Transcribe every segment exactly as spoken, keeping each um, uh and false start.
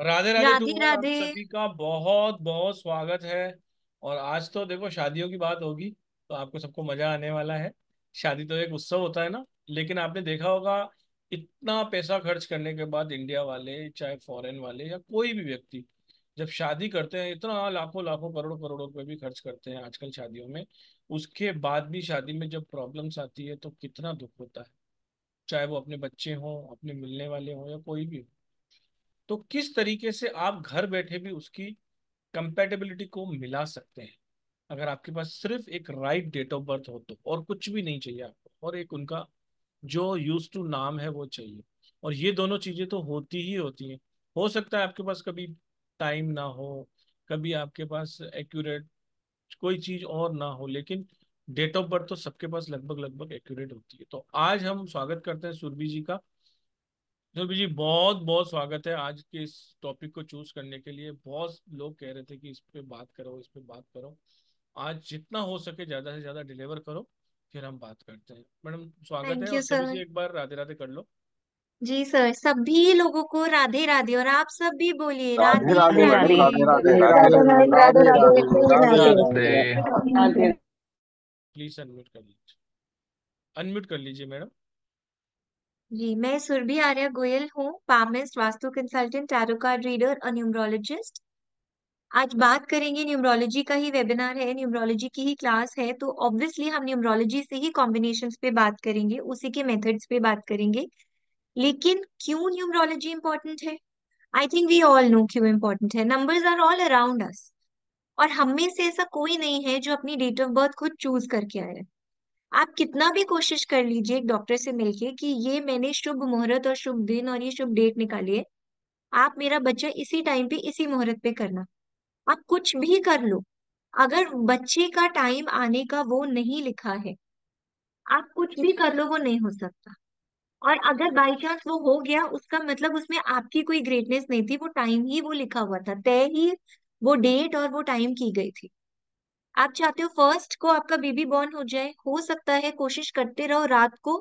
Radhe Radhe to Radhe all, आप राधे। सभी का बहुत बहुत स्वागत है। और आज तो देखो शादियों की बात होगी, तो आपको सबको मजा आने वाला है। शादी तो एक उत्सव होता है ना, लेकिन आपने देखा होगा इतना पैसा खर्च करने के बाद इंडिया वाले, चाहे फॉरेन वाले या कोई भी व्यक्ति, जब शादी करते हैं इतना लाखों लाखों करोड़ों करोड़ों रुपए भी खर्च करते हैं आजकल शादियों में। उसके बाद भी शादी में जब प्रॉब्लम्स आती है तो कितना दुख होता है, चाहे वो अपने बच्चे हों, अपने मिलने वाले हों या कोई भी हो। तो किस तरीके से आप घर बैठे भी उसकी कंपैटिबिलिटी को मिला सकते हैं, अगर आपके पास सिर्फ एक राइट डेट ऑफ बर्थ हो तो, और कुछ भी नहीं चाहिए आपको, और एक उनका जो यूज टू नाम है वो चाहिए। और ये दोनों चीजें तो होती ही होती हैं। हो सकता है आपके पास कभी टाइम ना हो, कभी आपके पास एक्यूरेट कोई चीज और ना हो, लेकिन डेट ऑफ बर्थ तो सबके पास लगभग लगभग एक्यूरेट होती है। तो आज हम स्वागत करते हैं सुरभि जी का। सुरभि जी, बहुत बहुत स्वागत है आज के इस टॉपिक को चूज करने के लिए। बहुत लोग कह रहे थे कि इस पे बात करो, इस पे बात करो। आज जितना हो सके ज्यादा से ज्यादा डिलीवर करो, फिर हम बात करते हैं। मैडम स्वागत है, थैंक यू और सभी सर। से एक बार राधे राधे कर लो। जी सर, सभी लोगों को राधे राधे, और आप सब भी बोलिए Radhe Radhe Radhe Radhe ma'am, Radhe. Radhe. Radhe Radhe Radhe Radhe Radhe Radhe ma'am, Radhe Radhe Radhe Radhe Radhe Radhe Radhe. Radhe. Radhe. Please unmute कर लीजिए, अनम्यूट कर लीजिए मैडम। जी, मैं सुरभि आर्या गोयल हूँ, palmist, vastu consultant, tarot card reader और न्यूमरोलॉजिस्ट। आज बात करेंगे, न्यूमरोलॉजी का ही वेबिनार है, न्यूमरोलॉजी की ही क्लास है, तो ऑब्वियसली हम न्यूमरोलॉजी से ही कॉम्बिनेशंस पे बात करेंगे, उसी के मेथड्स पे बात करेंगे। लेकिन क्यों न्यूमरोलॉजी इंपॉर्टेंट है? I think we all know क्यों इंपॉर्टेंट है। Numbers are all around us, और हम में से ऐसा कोई नहीं है जो अपनी डेट ऑफ बर्थ खुद चूज करके आया है। आप कितना भी कोशिश कर लीजिए एक डॉक्टर से मिलके कि ये मैंने शुभ मुहूर्त और शुभ दिन और ये शुभ डेट निकाली है, आप मेरा बच्चा इसी टाइम पे इसी मुहूर्त पे करना, आप कुछ भी कर लो, अगर बच्चे का टाइम आने का वो नहीं लिखा है, आप कुछ भी कर लो, वो नहीं हो सकता। और अगर बाई चांस वो हो गया, उसका मतलब उसमें आपकी कोई ग्रेटनेस नहीं थी, वो टाइम ही वो लिखा हुआ था, तय ही वो डेट और वो टाइम की गई थी। आप चाहते हो फर्स्ट को आपका बेबी बॉर्न हो जाए, हो सकता है, कोशिश करते रहो, रात को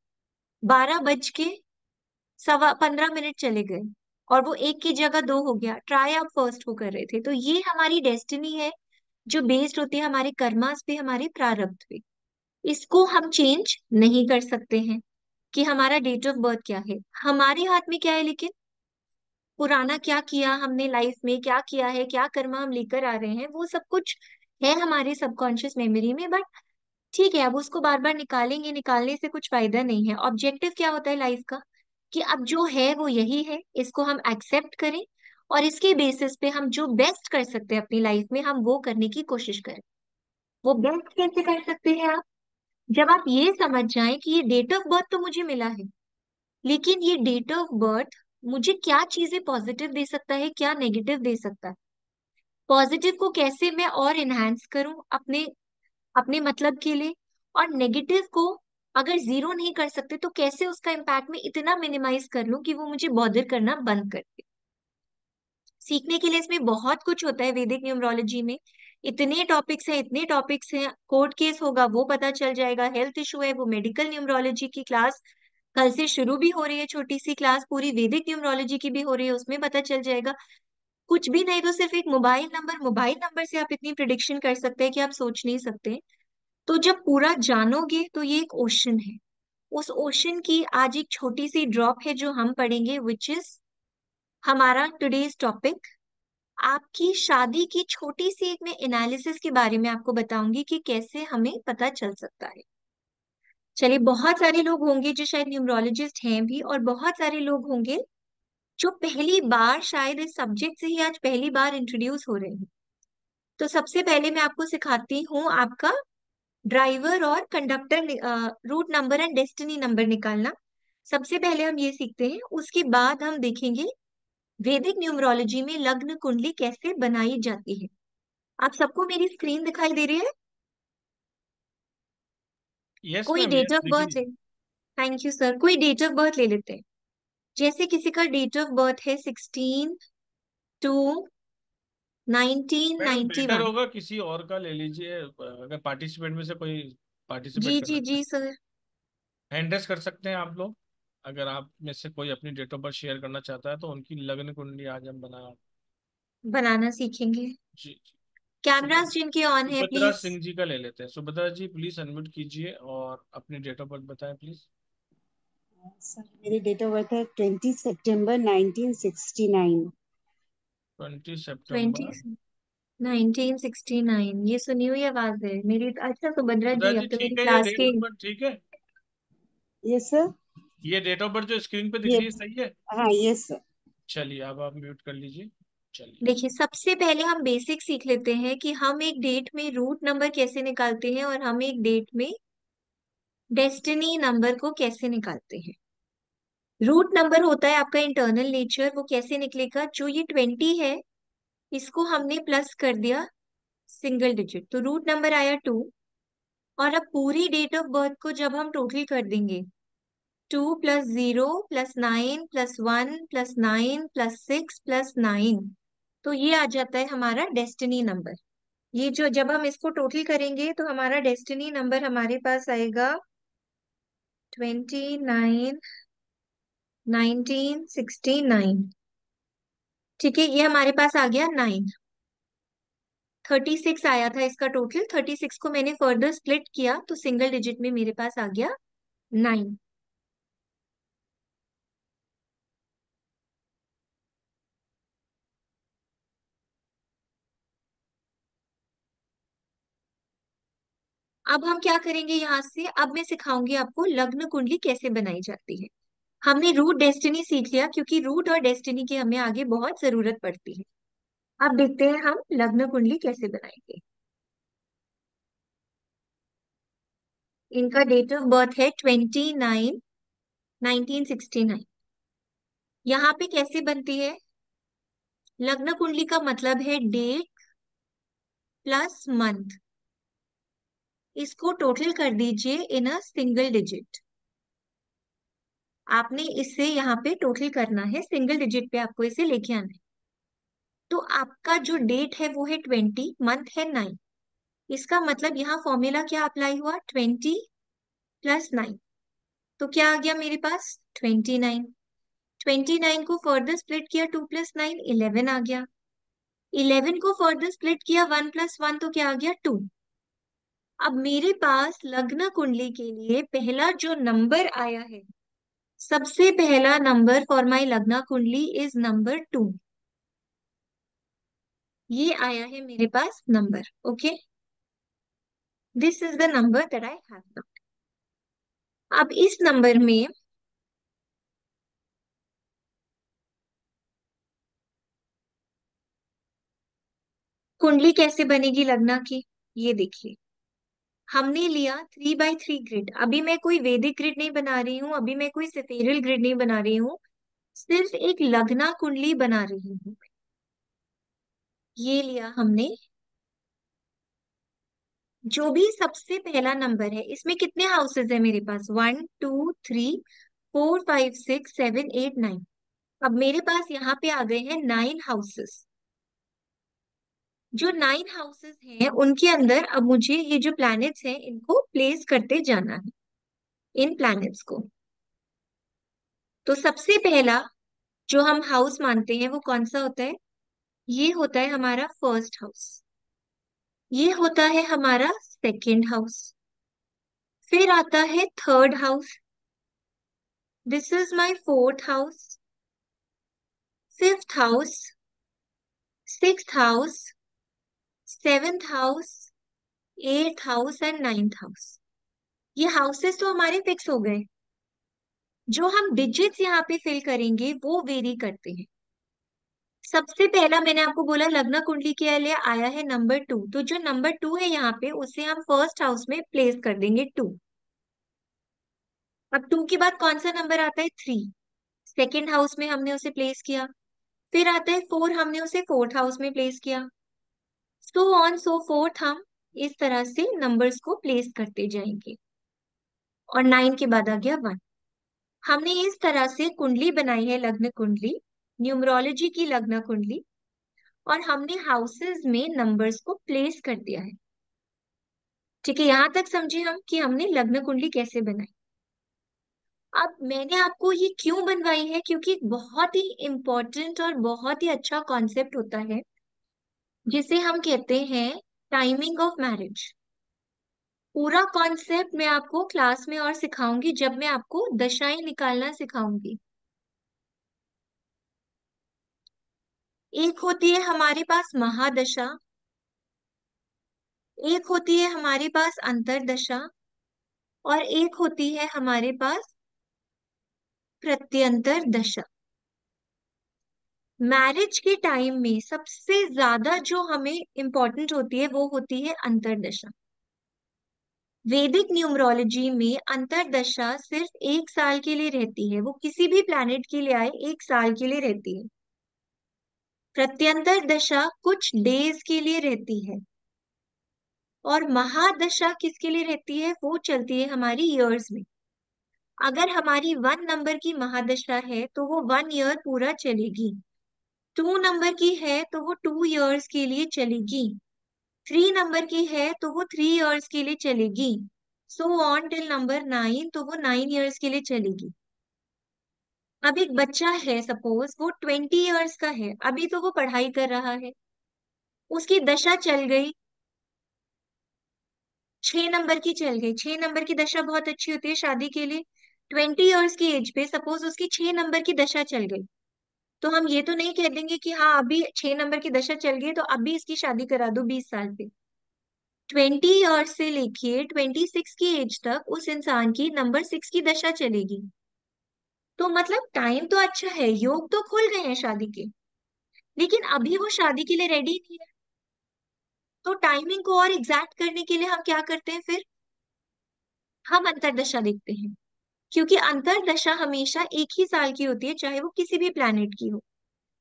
बारह बज के सवा पंद्रह मिनट चले गए और वो एक की जगह दो हो गया, ट्राई आप फर्स्ट को कर रहे थे, तो ये हमारी डेस्टिनी है जो बेस्ड होती है हमारे कर्मास पे, हमारे प्रारब्ध पे। इसको हम चेंज नहीं कर सकते हैं कि हमारा डेट ऑफ बर्थ क्या है, हमारे हाथ में क्या है। लेकिन पुराना क्या किया हमने लाइफ में, क्या किया है, क्या कर्मा हम लेकर आ रहे हैं, वो सब कुछ है हमारे सबकॉन्शियस मेमोरी में। बट ठीक है, अब उसको बार बार निकालेंगे, निकालने से कुछ फायदा नहीं है। ऑब्जेक्टिव क्या होता है लाइफ का, कि अब जो है वो यही है, इसको हम एक्सेप्ट करें, और इसके बेसिस पे हम जो बेस्ट कर सकते हैं अपनी लाइफ में, हम वो करने की कोशिश करें। वो बेस्ट कैसे कर सकते हैं आप? जब आप ये समझ जाएं कि ये डेट ऑफ बर्थ तो मुझे मिला है, लेकिन ये डेट ऑफ बर्थ मुझे क्या चीजें पॉजिटिव दे सकता है, क्या नेगेटिव दे सकता है, पॉजिटिव को कैसे मैं और इनहेंस करूं अपने अपने मतलब के लिए, और नेगेटिव को अगर जीरो नहीं कर सकते तो कैसे उसका इम्पैक्ट में इतना मिनिमाइज कर लूं कि वो मुझे बॉदर करना बंद कर दे। सीखने के लिए इसमें बहुत कुछ होता है वैदिक न्यूमरोलॉजी में। इतने टॉपिक्स हैं, इतने टॉपिक्स हैं, कोर्ट केस होगा वो पता चल जाएगा, हेल्थ इशू है वो मेडिकल न्यूमरोलॉजी की क्लास कल से शुरू भी हो रही है, छोटी सी क्लास पूरी वैदिक न्यूमरोलॉजी की भी हो रही है, उसमें पता चल जाएगा। कुछ भी नहीं तो सिर्फ एक मोबाइल नंबर, मोबाइल नंबर से आप इतनी प्रिडिक्शन कर सकते हैं कि आप सोच नहीं सकते। तो जब पूरा जानोगे तो ये एक ओशन है, उस ओशन की आज एक छोटी सी ड्रॉप है जो हम पढ़ेंगे, विच इज हमारा टुडेज टॉपिक। आपकी शादी की छोटी सी एक मैं एनालिसिस के बारे में आपको बताऊंगी कि कैसे हमें पता चल सकता है। चलिए, बहुत सारे लोग होंगे जो शायद न्यूमरोलॉजिस्ट हैं भी, और बहुत सारे लोग होंगे जो पहली बार शायद इस सब्जेक्ट से ही आज पहली बार इंट्रोड्यूस हो रहे हैं। तो सबसे पहले मैं आपको सिखाती हूँ आपका ड्राइवर और conductor, root number and destiny number निकालना। सबसे पहले हम ये सीखते हैं, उसके बाद हम देखेंगे वैदिक न्यूमरोलॉजी में लग्न कुंडली कैसे बनाई जाती है। आप सबको मेरी स्क्रीन दिखाई दे रही है? यस कोई मैम, डेट यस ऑफ दिख रही बर्थ है। है? Thank you sir. कोई डेट ऑफ बर्थ ले लेते हैं। जैसे किसी का डेट ऑफ बर्थ है sixteen two nineteen madam ninety better one होगा किसी और का ले लीजिए, अगर पार्टिसिपेंट में से कोई पार्टिसिपेट जी करना जी चाहे। जी सर। हैंड रेस कर सकते हैं आप लोग, अगर आप में से कोई अपनी डेट ऑफ बर्थ शेयर करना चाहता है तो उनकी लग्न कुंडली आज हम बना। बनाना सीखेंगे। जी जी। कैमरास सुभ- जिनके ऑन है सुभद्रा प्लीज। सिंह जी का ले लेते हैं। सुभद्रा जी प्लीज अनम्यूट कीजिए और अपनी डेट ऑफ बर्थ बताएं प्लीज। सर मेरी डेट ऑफ बर्थ है ट्वेंटी सितंबर nineteen sixty nine. Twenty twenty सितंबर नाइनटीन सिक्सटी नाइन, ये सुनी हुई आवाज है मेरी। अच्छा सुभद्रा सुभद्रा जी, जी अब तो मेरी ठीक है, ये क्लास डेट के। ऑफ बर्थ ठीक है? Yes sir. ये डेट ऑफ बर्थ जो स्क्रीन पे दिख रही है यस। सही है? हाँ यस सर। चलिए अब आप म्यूट कर लीजिए। चलिए। देखिए, सबसे पहले हम बेसिक सीख लेते हैं कि हम एक डेट में रूट नंबर कैसे निकालते हैं और हम एक डेट में डेस्टिनी नंबर को कैसे निकालते हैं। रूट नंबर होता है आपका इंटरनल नेचर, वो कैसे निकलेगा? जो ये ट्वेंटी है, इसको हमने प्लस कर दिया सिंगल डिजिट, तो रूट नंबर आया टू। और अब पूरी डेट ऑफ बर्थ को जब हम टोटल कर देंगे, two plus zero plus nine plus one plus nine plus six plus nine, तो ये आ जाता है हमारा डेस्टिनी नंबर। ये जो जब हम इसको टोटल करेंगे तो हमारा डेस्टिनी नंबर हमारे पास आएगा twenty nine, nineteen sixty nine. ठीक है, ये हमारे पास आ गया नाइन। थर्टी सिक्स आया था इसका टोटल, थर्टी सिक्स को मैंने फर्दर स्प्लिट किया तो सिंगल डिजिट में मेरे पास आ गया नाइन। अब हम क्या करेंगे यहाँ से, अब मैं सिखाऊंगी आपको लग्न कुंडली कैसे बनाई जाती है। हमने रूट डेस्टिनी सीख लिया, क्योंकि रूट और डेस्टिनी की हमें आगे बहुत जरूरत पड़ती है। अब देखते हैं हम लग्न कुंडली कैसे बनाएंगे। इनका डेट ऑफ बर्थ है twenty nine, nineteen sixty nine. यहाँ पे कैसे बनती है? लग्न कुंडली का मतलब है डेट प्लस मंथ, इसको टोटल कर दीजिए इन अ सिंगल डिजिट। आपने इससे यहाँ पे टोटल करना है, सिंगल डिजिट पे आपको इसे लेके आना है। तो आपका जो डेट है वो है ट्वेंटी, मंथ है नाइन। इसका मतलब यहाँ फॉर्मूला क्या अप्लाई हुआ? ट्वेंटी प्लस नाइन, तो क्या आ गया मेरे पास? Twenty nine. ट्वेंटी नाइन को फर्दर स्प्लिट किया, टू प्लस नाइन इलेवन आ गया। इलेवन को फर्दर स्प्लिट किया, वन प्लस वन तो क्या आ गया? टू। अब मेरे पास लग्न कुंडली के लिए पहला जो नंबर आया है, सबसे पहला नंबर फॉर माई लग्न कुंडली इज नंबर टू। ये आया है मेरे पास number. Okay, this is the number that I have now. अब इस नंबर में कुंडली कैसे बनेगी लग्न की, ये देखिए। हमने लिया थ्री बाई थ्री ग्रिड। अभी मैं कोई वैदिक ग्रिड नहीं बना रही हूँ, अभी मैं कोई सिफेरल ग्रिड नहीं बना रही हूँ, सिर्फ एक लग्ना कुंडली बना रही हूँ। ये लिया हमने, जो भी सबसे पहला नंबर है, इसमें कितने हाउसेस है मेरे पास? One two three four five six seven eight nine. अब मेरे पास यहाँ पे आ गए हैं नाइन हाउसेस। जो नाइन हाउसेस हैं उनके अंदर अब मुझे ये जो प्लैनेट्स हैं इनको प्लेस करते जाना है, इन प्लैनेट्स को। तो सबसे पहला जो हम हाउस मानते हैं वो कौन सा होता है? ये होता है हमारा फर्स्ट हाउस। ये होता है हमारा सेकंड हाउस। फिर आता है third house. This is my fourth house. Fifth house, sixth house, seventh house, eighth house and ninth house. ये हाउसेस तो हमारे फिक्स हो गए। जो हम डिजिट्स यहाँ पे फिल करेंगे वो वेरी करते हैं। सबसे पहला मैंने आपको बोला लग्न कुंडली के लिए आया है नंबर टू, तो जो नंबर टू है यहाँ पे उसे हम फर्स्ट हाउस में प्लेस कर देंगे टू। अब टू के बाद कौन सा नंबर आता है? थ्री। सेकेंड हाउस में हमने उसे प्लेस किया। फिर आता है फोर, हमने उसे फोर्थ हाउस में प्लेस किया। सो ऑन सो फोर्थ, हम इस तरह से नंबर्स को प्लेस करते जाएंगे। और नाइन के बाद आ गया वन। हमने इस तरह से कुंडली बनाई है, लग्न कुंडली, न्यूमरोलॉजी की लग्न कुंडली। और हमने हाउसेस में नंबर्स को प्लेस कर दिया है। ठीक है, यहां तक समझे हम कि हमने लग्न कुंडली कैसे बनाई। अब मैंने आपको ये क्यों बनवाई है, क्योंकि बहुत ही इम्पोर्टेंट और बहुत ही अच्छा कॉन्सेप्ट होता है जिसे हम कहते हैं टाइमिंग ऑफ मैरिज। पूरा कॉन्सेप्ट मैं आपको क्लास में और सिखाऊंगी जब मैं आपको दशाएं निकालना सिखाऊंगी। एक होती है हमारे पास महादशा, एक होती है हमारे पास अंतरदशा, और एक होती है हमारे पास प्रत्यंतर दशा। मैरिज के टाइम में सबसे ज्यादा जो हमें इंपॉर्टेंट होती है वो होती है अंतरदशा। वैदिक न्यूमरोलॉजी में अंतरदशा सिर्फ एक साल के लिए रहती है, वो किसी भी प्लैनेट के लिए आए एक साल के लिए रहती है। प्रत्यंतर दशा कुछ डेज के लिए रहती है, और महादशा किसके लिए रहती है, वो चलती है हमारी ईयर्स में। अगर हमारी वन नंबर की महादशा है तो वो वन ईयर पूरा चलेगी। टू नंबर की है तो वो टू इयर्स के लिए चलेगी। थ्री नंबर की है तो वो थ्री इयर्स के लिए चलेगी। So on till number nine, तो वो नाइन इयर्स के लिए चलेगी। अब एक बच्चा है, सपोज वो ट्वेंटी इयर्स का है, अभी तो वो पढ़ाई कर रहा है, उसकी दशा चल गई, छह नंबर की चल गई। छह नंबर की दशा बहुत अच्छी होती है शादी के लिए। ट्वेंटी इयर्स की एज पे सपोज उसकी छह नंबर की दशा चल गई, तो हम ये तो नहीं कह देंगे कि हाँ अभी छह नंबर की दशा चल गई तो अभी इसकी शादी करा दो बीस साल पे। ट्वेंटी ईयर्स से लेके ट्वेंटी सिक्स की एज तक उस इंसान की नंबर सिक्स की दशा चलेगी। तो मतलब टाइम तो अच्छा है, योग तो खुल गए हैं शादी के, लेकिन अभी वो शादी के लिए रेडी नहीं है। तो टाइमिंग को और एग्जैक्ट करने के लिए हम क्या करते हैं फिर, हम अंतरदशा देखते हैं। क्योंकि अंतरदशा हमेशा एक ही साल की होती है, चाहे वो किसी भी प्लैनेट की हो।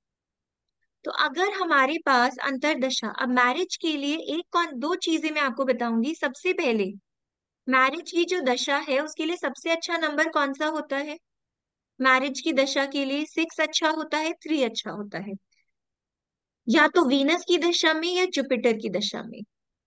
तो अगर हमारे पास अंतरदशा, अब मैरिज के लिए एक कौन दो चीजें मैं आपको बताऊंगी। सबसे पहले, मैरिज की जो दशा है उसके लिए सबसे अच्छा नंबर कौन सा होता है। मैरिज की दशा के लिए सिक्स अच्छा होता है, थ्री अच्छा होता है, या तो वीनस की दशा में या जुपिटर की दशा में।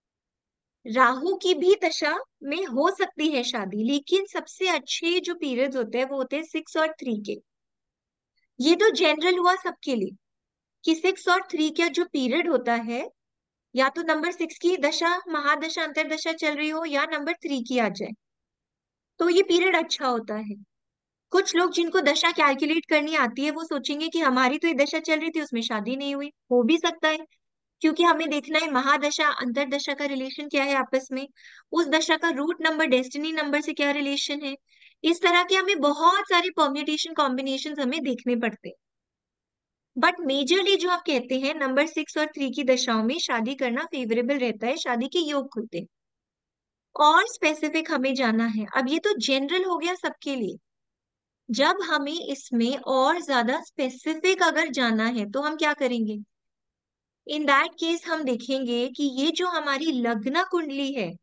राहु की भी दशा में हो सकती है शादी, लेकिन सबसे अच्छे जो पीरियड्स होते हैं वो होते हैं सिक्स और थ्री के। ये तो जनरल हुआ सबके लिए कि सिक्स और थ्री का जो पीरियड होता है, या तो नंबर सिक्स की दशा महादशा अंतरदशा चल रही हो या नंबर थ्री की आ जाए, तो ये पीरियड अच्छा होता है। कुछ लोग जिनको दशा कैलकुलेट करनी आती है वो सोचेंगे कि हमारी तो ये दशा चल रही थी उसमें शादी नहीं हुई, हो भी सकता है। क्योंकि हमें देखना है महादशा अंतरदशा का रिलेशन क्या है आपस में, उस दशा का रूट नंबर डेस्टिनी नंबर से क्या रिलेशन है। इस तरह के हमें बहुत सारे परम्यूटेशन कॉम्बिनेशन हमें देखने पड़ते हैं। बट मेजरली जो आप कहते हैं नंबर सिक्स और थ्री की दशाओं में शादी करना फेवरेबल रहता है, शादी के योग खुलते हैं। और स्पेसिफिक हमें जाना है, अब ये तो जनरल हो गया सबके लिए। जब हमें इसमें और ज्यादा स्पेसिफिक अगर जाना है तो हम क्या करेंगे, इन दैट केस हम देखेंगे कि ये जो हमारी लग्न कुंडली है,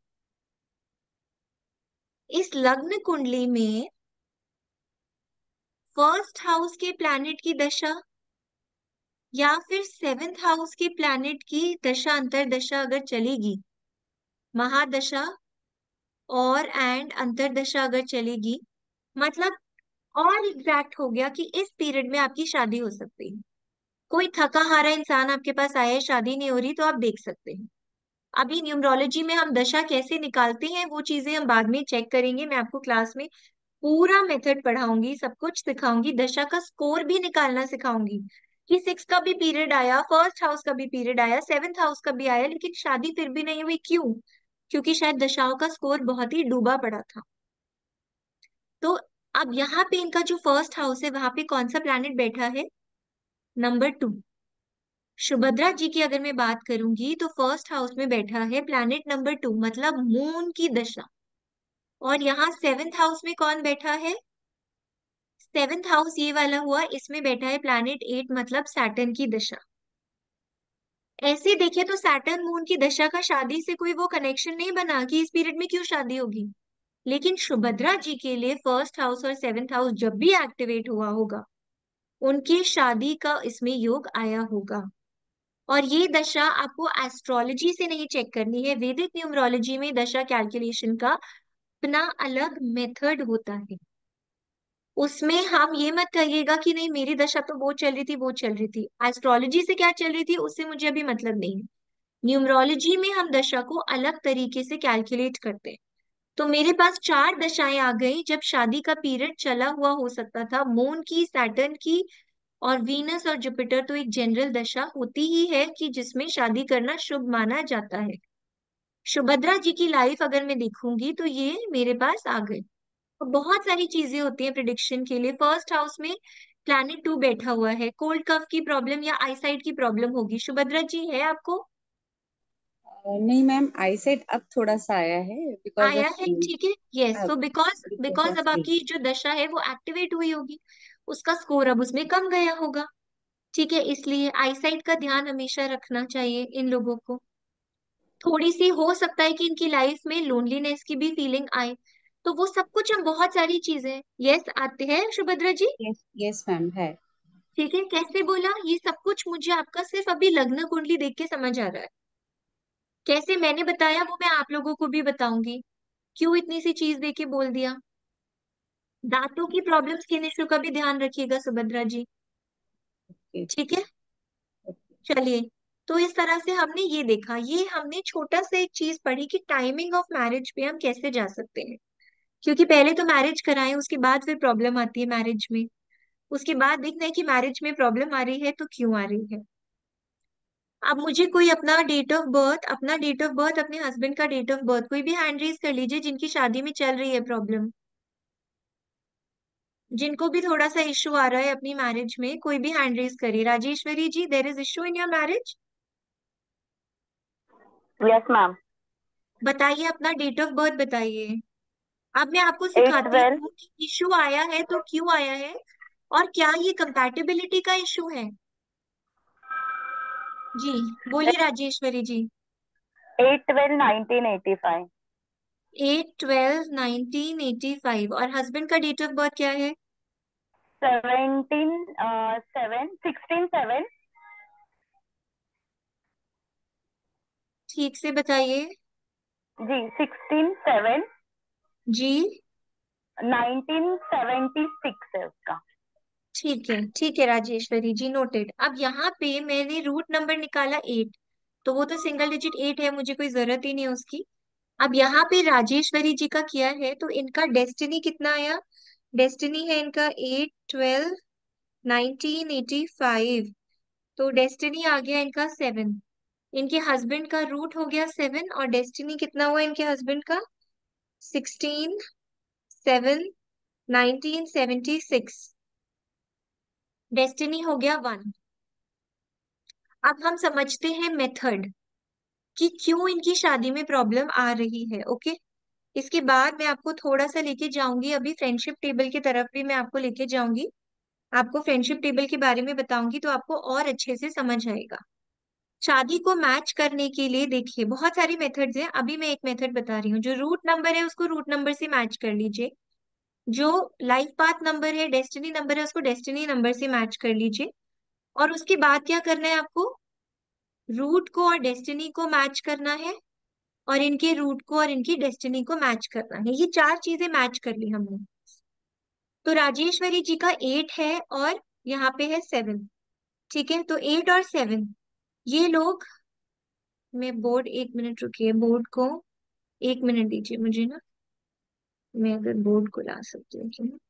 इस लग्न कुंडली में फर्स्ट हाउस के प्लैनेट की दशा या फिर सेवेंथ हाउस के प्लैनेट की दशा अंतरदशा अगर चलेगी, महादशा और एंड अंतरदशा अगर चलेगी, मतलब और एग्जैक्ट हो गया कि इस पीरियड में आपकी शादी हो सकती है। कोई थका हारा इंसान आपके पास आया है, शादी नहीं हो रही, तो आप देख सकते हैं। अभी न्यूमरोलॉजी में हम दशा कैसे निकालते हैं वो चीजें हम बाद में चेक करेंगे, मैं आपको क्लास में पूरा मेथड पढ़ाऊंगी, सब कुछ सिखाऊंगी, दशा का स्कोर भी निकालना सिखाऊंगी कि सिक्स का भी पीरियड आया, फर्स्ट हाउस का भी पीरियड आया, सेवेंथ हाउस का भी आया, लेकिन शादी फिर भी नहीं हुई, क्यों? क्योंकि शायद दशाओं का स्कोर बहुत ही डूबा पड़ा था। तो अब यहाँ पे इनका जो फर्स्ट हाउस है वहां पे कौन सा प्लैनेट बैठा है, नंबर टू। सुभद्रा जी की अगर मैं बात करूंगी तो फर्स्ट हाउस में बैठा है प्लैनेट नंबर टू, मतलब मून की दशा। और यहाँ सेवेंथ हाउस में कौन बैठा है, सेवेंथ हाउस ये वाला हुआ, इसमें बैठा है प्लैनेट एट, मतलब सैटर्न की दशा। ऐसे देखे तो सैटर्न मून की दशा का शादी से कोई वो कनेक्शन नहीं बना कि इस पीरियड में क्यों शादी होगी। लेकिन सुभद्रा जी के लिए फर्स्ट हाउस और सेवेंथ हाउस जब भी एक्टिवेट हुआ होगा, उनकी शादी का इसमें योग आया होगा। और ये दशा आपको एस्ट्रोलॉजी से नहीं चेक करनी है, वैदिक न्यूमरोलॉजी में दशा कैलकुलेशन का अपना अलग मेथड होता है। उसमें हम ये मत कहिएगा कि नहीं मेरी दशा तो वो चल रही थी वो चल रही थी, एस्ट्रोलॉजी से क्या चल रही थी उससे मुझे अभी मतलब नहीं है। न्यूमरोलॉजी में हम दशा को अलग तरीके से कैलकुलेट करते हैं। तो मेरे पास चार दशाएं आ गई जब शादी का पीरियड चला हुआ हो सकता था, मून की, सैटर्न की और वीनस और जुपिटर। तो एक जनरल दशा होती ही है कि जिसमें शादी करना शुभ माना जाता है। सुभद्रा जी की लाइफ अगर मैं देखूंगी तो ये मेरे पास आ गई। तो बहुत सारी चीजें होती हैं प्रिडिक्शन के लिए। फर्स्ट हाउस में प्लैनेट टू बैठा हुआ है, कोल्ड कफ की प्रॉब्लम या आईसाइट की प्रॉब्लम होगी। सुभद्रा जी है आपको? नहीं मैम, आईसेट अब थोड़ा सा आया है बिकॉज आया ऑफ है, एज। ठीक है। यस, अब तो बिकॉज बिकॉज बिकॉज ऑफ अब आपकी एज। जो दशा है वो एक्टिवेट हुई होगी, उसका स्कोर अब उसमें कम गया होगा। ठीक है, इसलिए आईसाइट का ध्यान हमेशा रखना चाहिए इन लोगों को। थोड़ी सी हो सकता है कि इनकी लाइफ में लोनलीनेस की भी फीलिंग आए। तो वो सब कुछ, हम बहुत सारी चीजें, यस आते हैं Subhadra ji. Yes yes ma'am है। ठीक है, कैसे बोला ये सब कुछ मुझे आपका सिर्फ अभी लग्न कुंडली देख के समझ आ रहा है। कैसे मैंने बताया वो मैं आप लोगों को भी बताऊंगी। क्यों इतनी सी चीज दे के बोल दिया। दांतों की प्रॉब्लम, स्किन इश्यू का भी ध्यान रखिएगा सुभद्रा जी। ओके। ठीक है, चलिए। तो इस तरह से हमने ये देखा, ये हमने छोटा सा एक चीज पढ़ी कि टाइमिंग ऑफ मैरिज पे हम कैसे जा सकते हैं। क्योंकि पहले तो मैरिज कराएं, उसके बाद फिर प्रॉब्लम आती है मैरिज में। उसके बाद देखना है कि मैरिज में प्रॉब्लम आ रही है तो क्यों आ रही है। अब मुझे कोई अपना डेट ऑफ बर्थ, अपना डेट ऑफ बर्थ, अपने हस्बैंड का डेट ऑफ बर्थ कोई भी हैंड रेज कर लीजिए जिनकी शादी में चल रही है प्रॉब्लम, जिनको भी थोड़ा सा इश्यू आ रहा है अपनी मैरिज में, कोई भी हैंड रेज करिए। Rajeshwari ji, there is issue in your marriage? Yes ma'am. बताइए, अपना डेट ऑफ बर्थ बताइए। अब मैं आपको एट सिखाती ट्वेल्व हूँ कि इश्यू आया है तो क्यों आया है, और क्या ये कंपैटिबिलिटी का इश्यू है। जी, बोलिए Rajeshwari ji. Eight twelve nineteen eighty five. Eight twelve nineteen eighty five. और हस्बैंड का डेट ऑफ बर्थ क्या है? Seventeen seven sixteen seven. ठीक से बताइए। जी, सिक्सटीन सेवन जी, नाइनटीन सेवेंटी सिक्स है उसका। ठीक है, ठीक है राजेश्वरी जी, नोटेड। अब यहाँ पे मैंने रूट नंबर निकाला एट, तो वो तो सिंगल डिजिट एट है, मुझे कोई जरूरत ही नहीं है उसकी। अब यहाँ पे राजेश्वरी जी का किया है तो इनका डेस्टिनी कितना आया? डेस्टिनी है इनका eight twelve nineteen eighty five. तो डेस्टिनी आ गया इनका सेवन। इनके हस्बैंड का रूट हो गया सेवन, और डेस्टिनी कितना हुआ इनके हस्बैंड का? Sixteen seven nineteen seventy six. Destiny हो गया वन। अब हम समझते हैं मेथड कि क्यों इनकी शादी में प्रॉब्लम आ रही है। ओके, इसके बाद मैं आपको थोड़ा सा लेके जाऊंगी, अभी फ्रेंडशिप टेबल की तरफ भी मैं आपको लेके जाऊंगी। आपको फ्रेंडशिप टेबल के बारे में बताऊंगी तो आपको और अच्छे से समझ आएगा। शादी को मैच करने के लिए देखिए बहुत सारी मेथड्स हैं, अभी मैं एक मेथड बता रही हूँ। जो रूट नंबर है उसको रूट नंबर से मैच कर लीजिए। जो लाइफ पाथ नंबर है, डेस्टिनी नंबर है, उसको डेस्टिनी नंबर से मैच कर लीजिए। और उसके बाद क्या करना है आपको? रूट को और डेस्टिनी को मैच करना है, और इनके रूट को और इनकी डेस्टिनी को मैच करना है। ये चार चीजें मैच कर ली हमने। तो राजेश्वरी जी का एट है और यहाँ पे है सेवन। ठीक है, तो एट और सेवन ये लोग, मैं बोर्ड, एक मिनट रुकिए, बोर्ड को एक मिनट दीजिए मुझे ना, मैं अगर बोर्ड को ला सकती हूँ तो।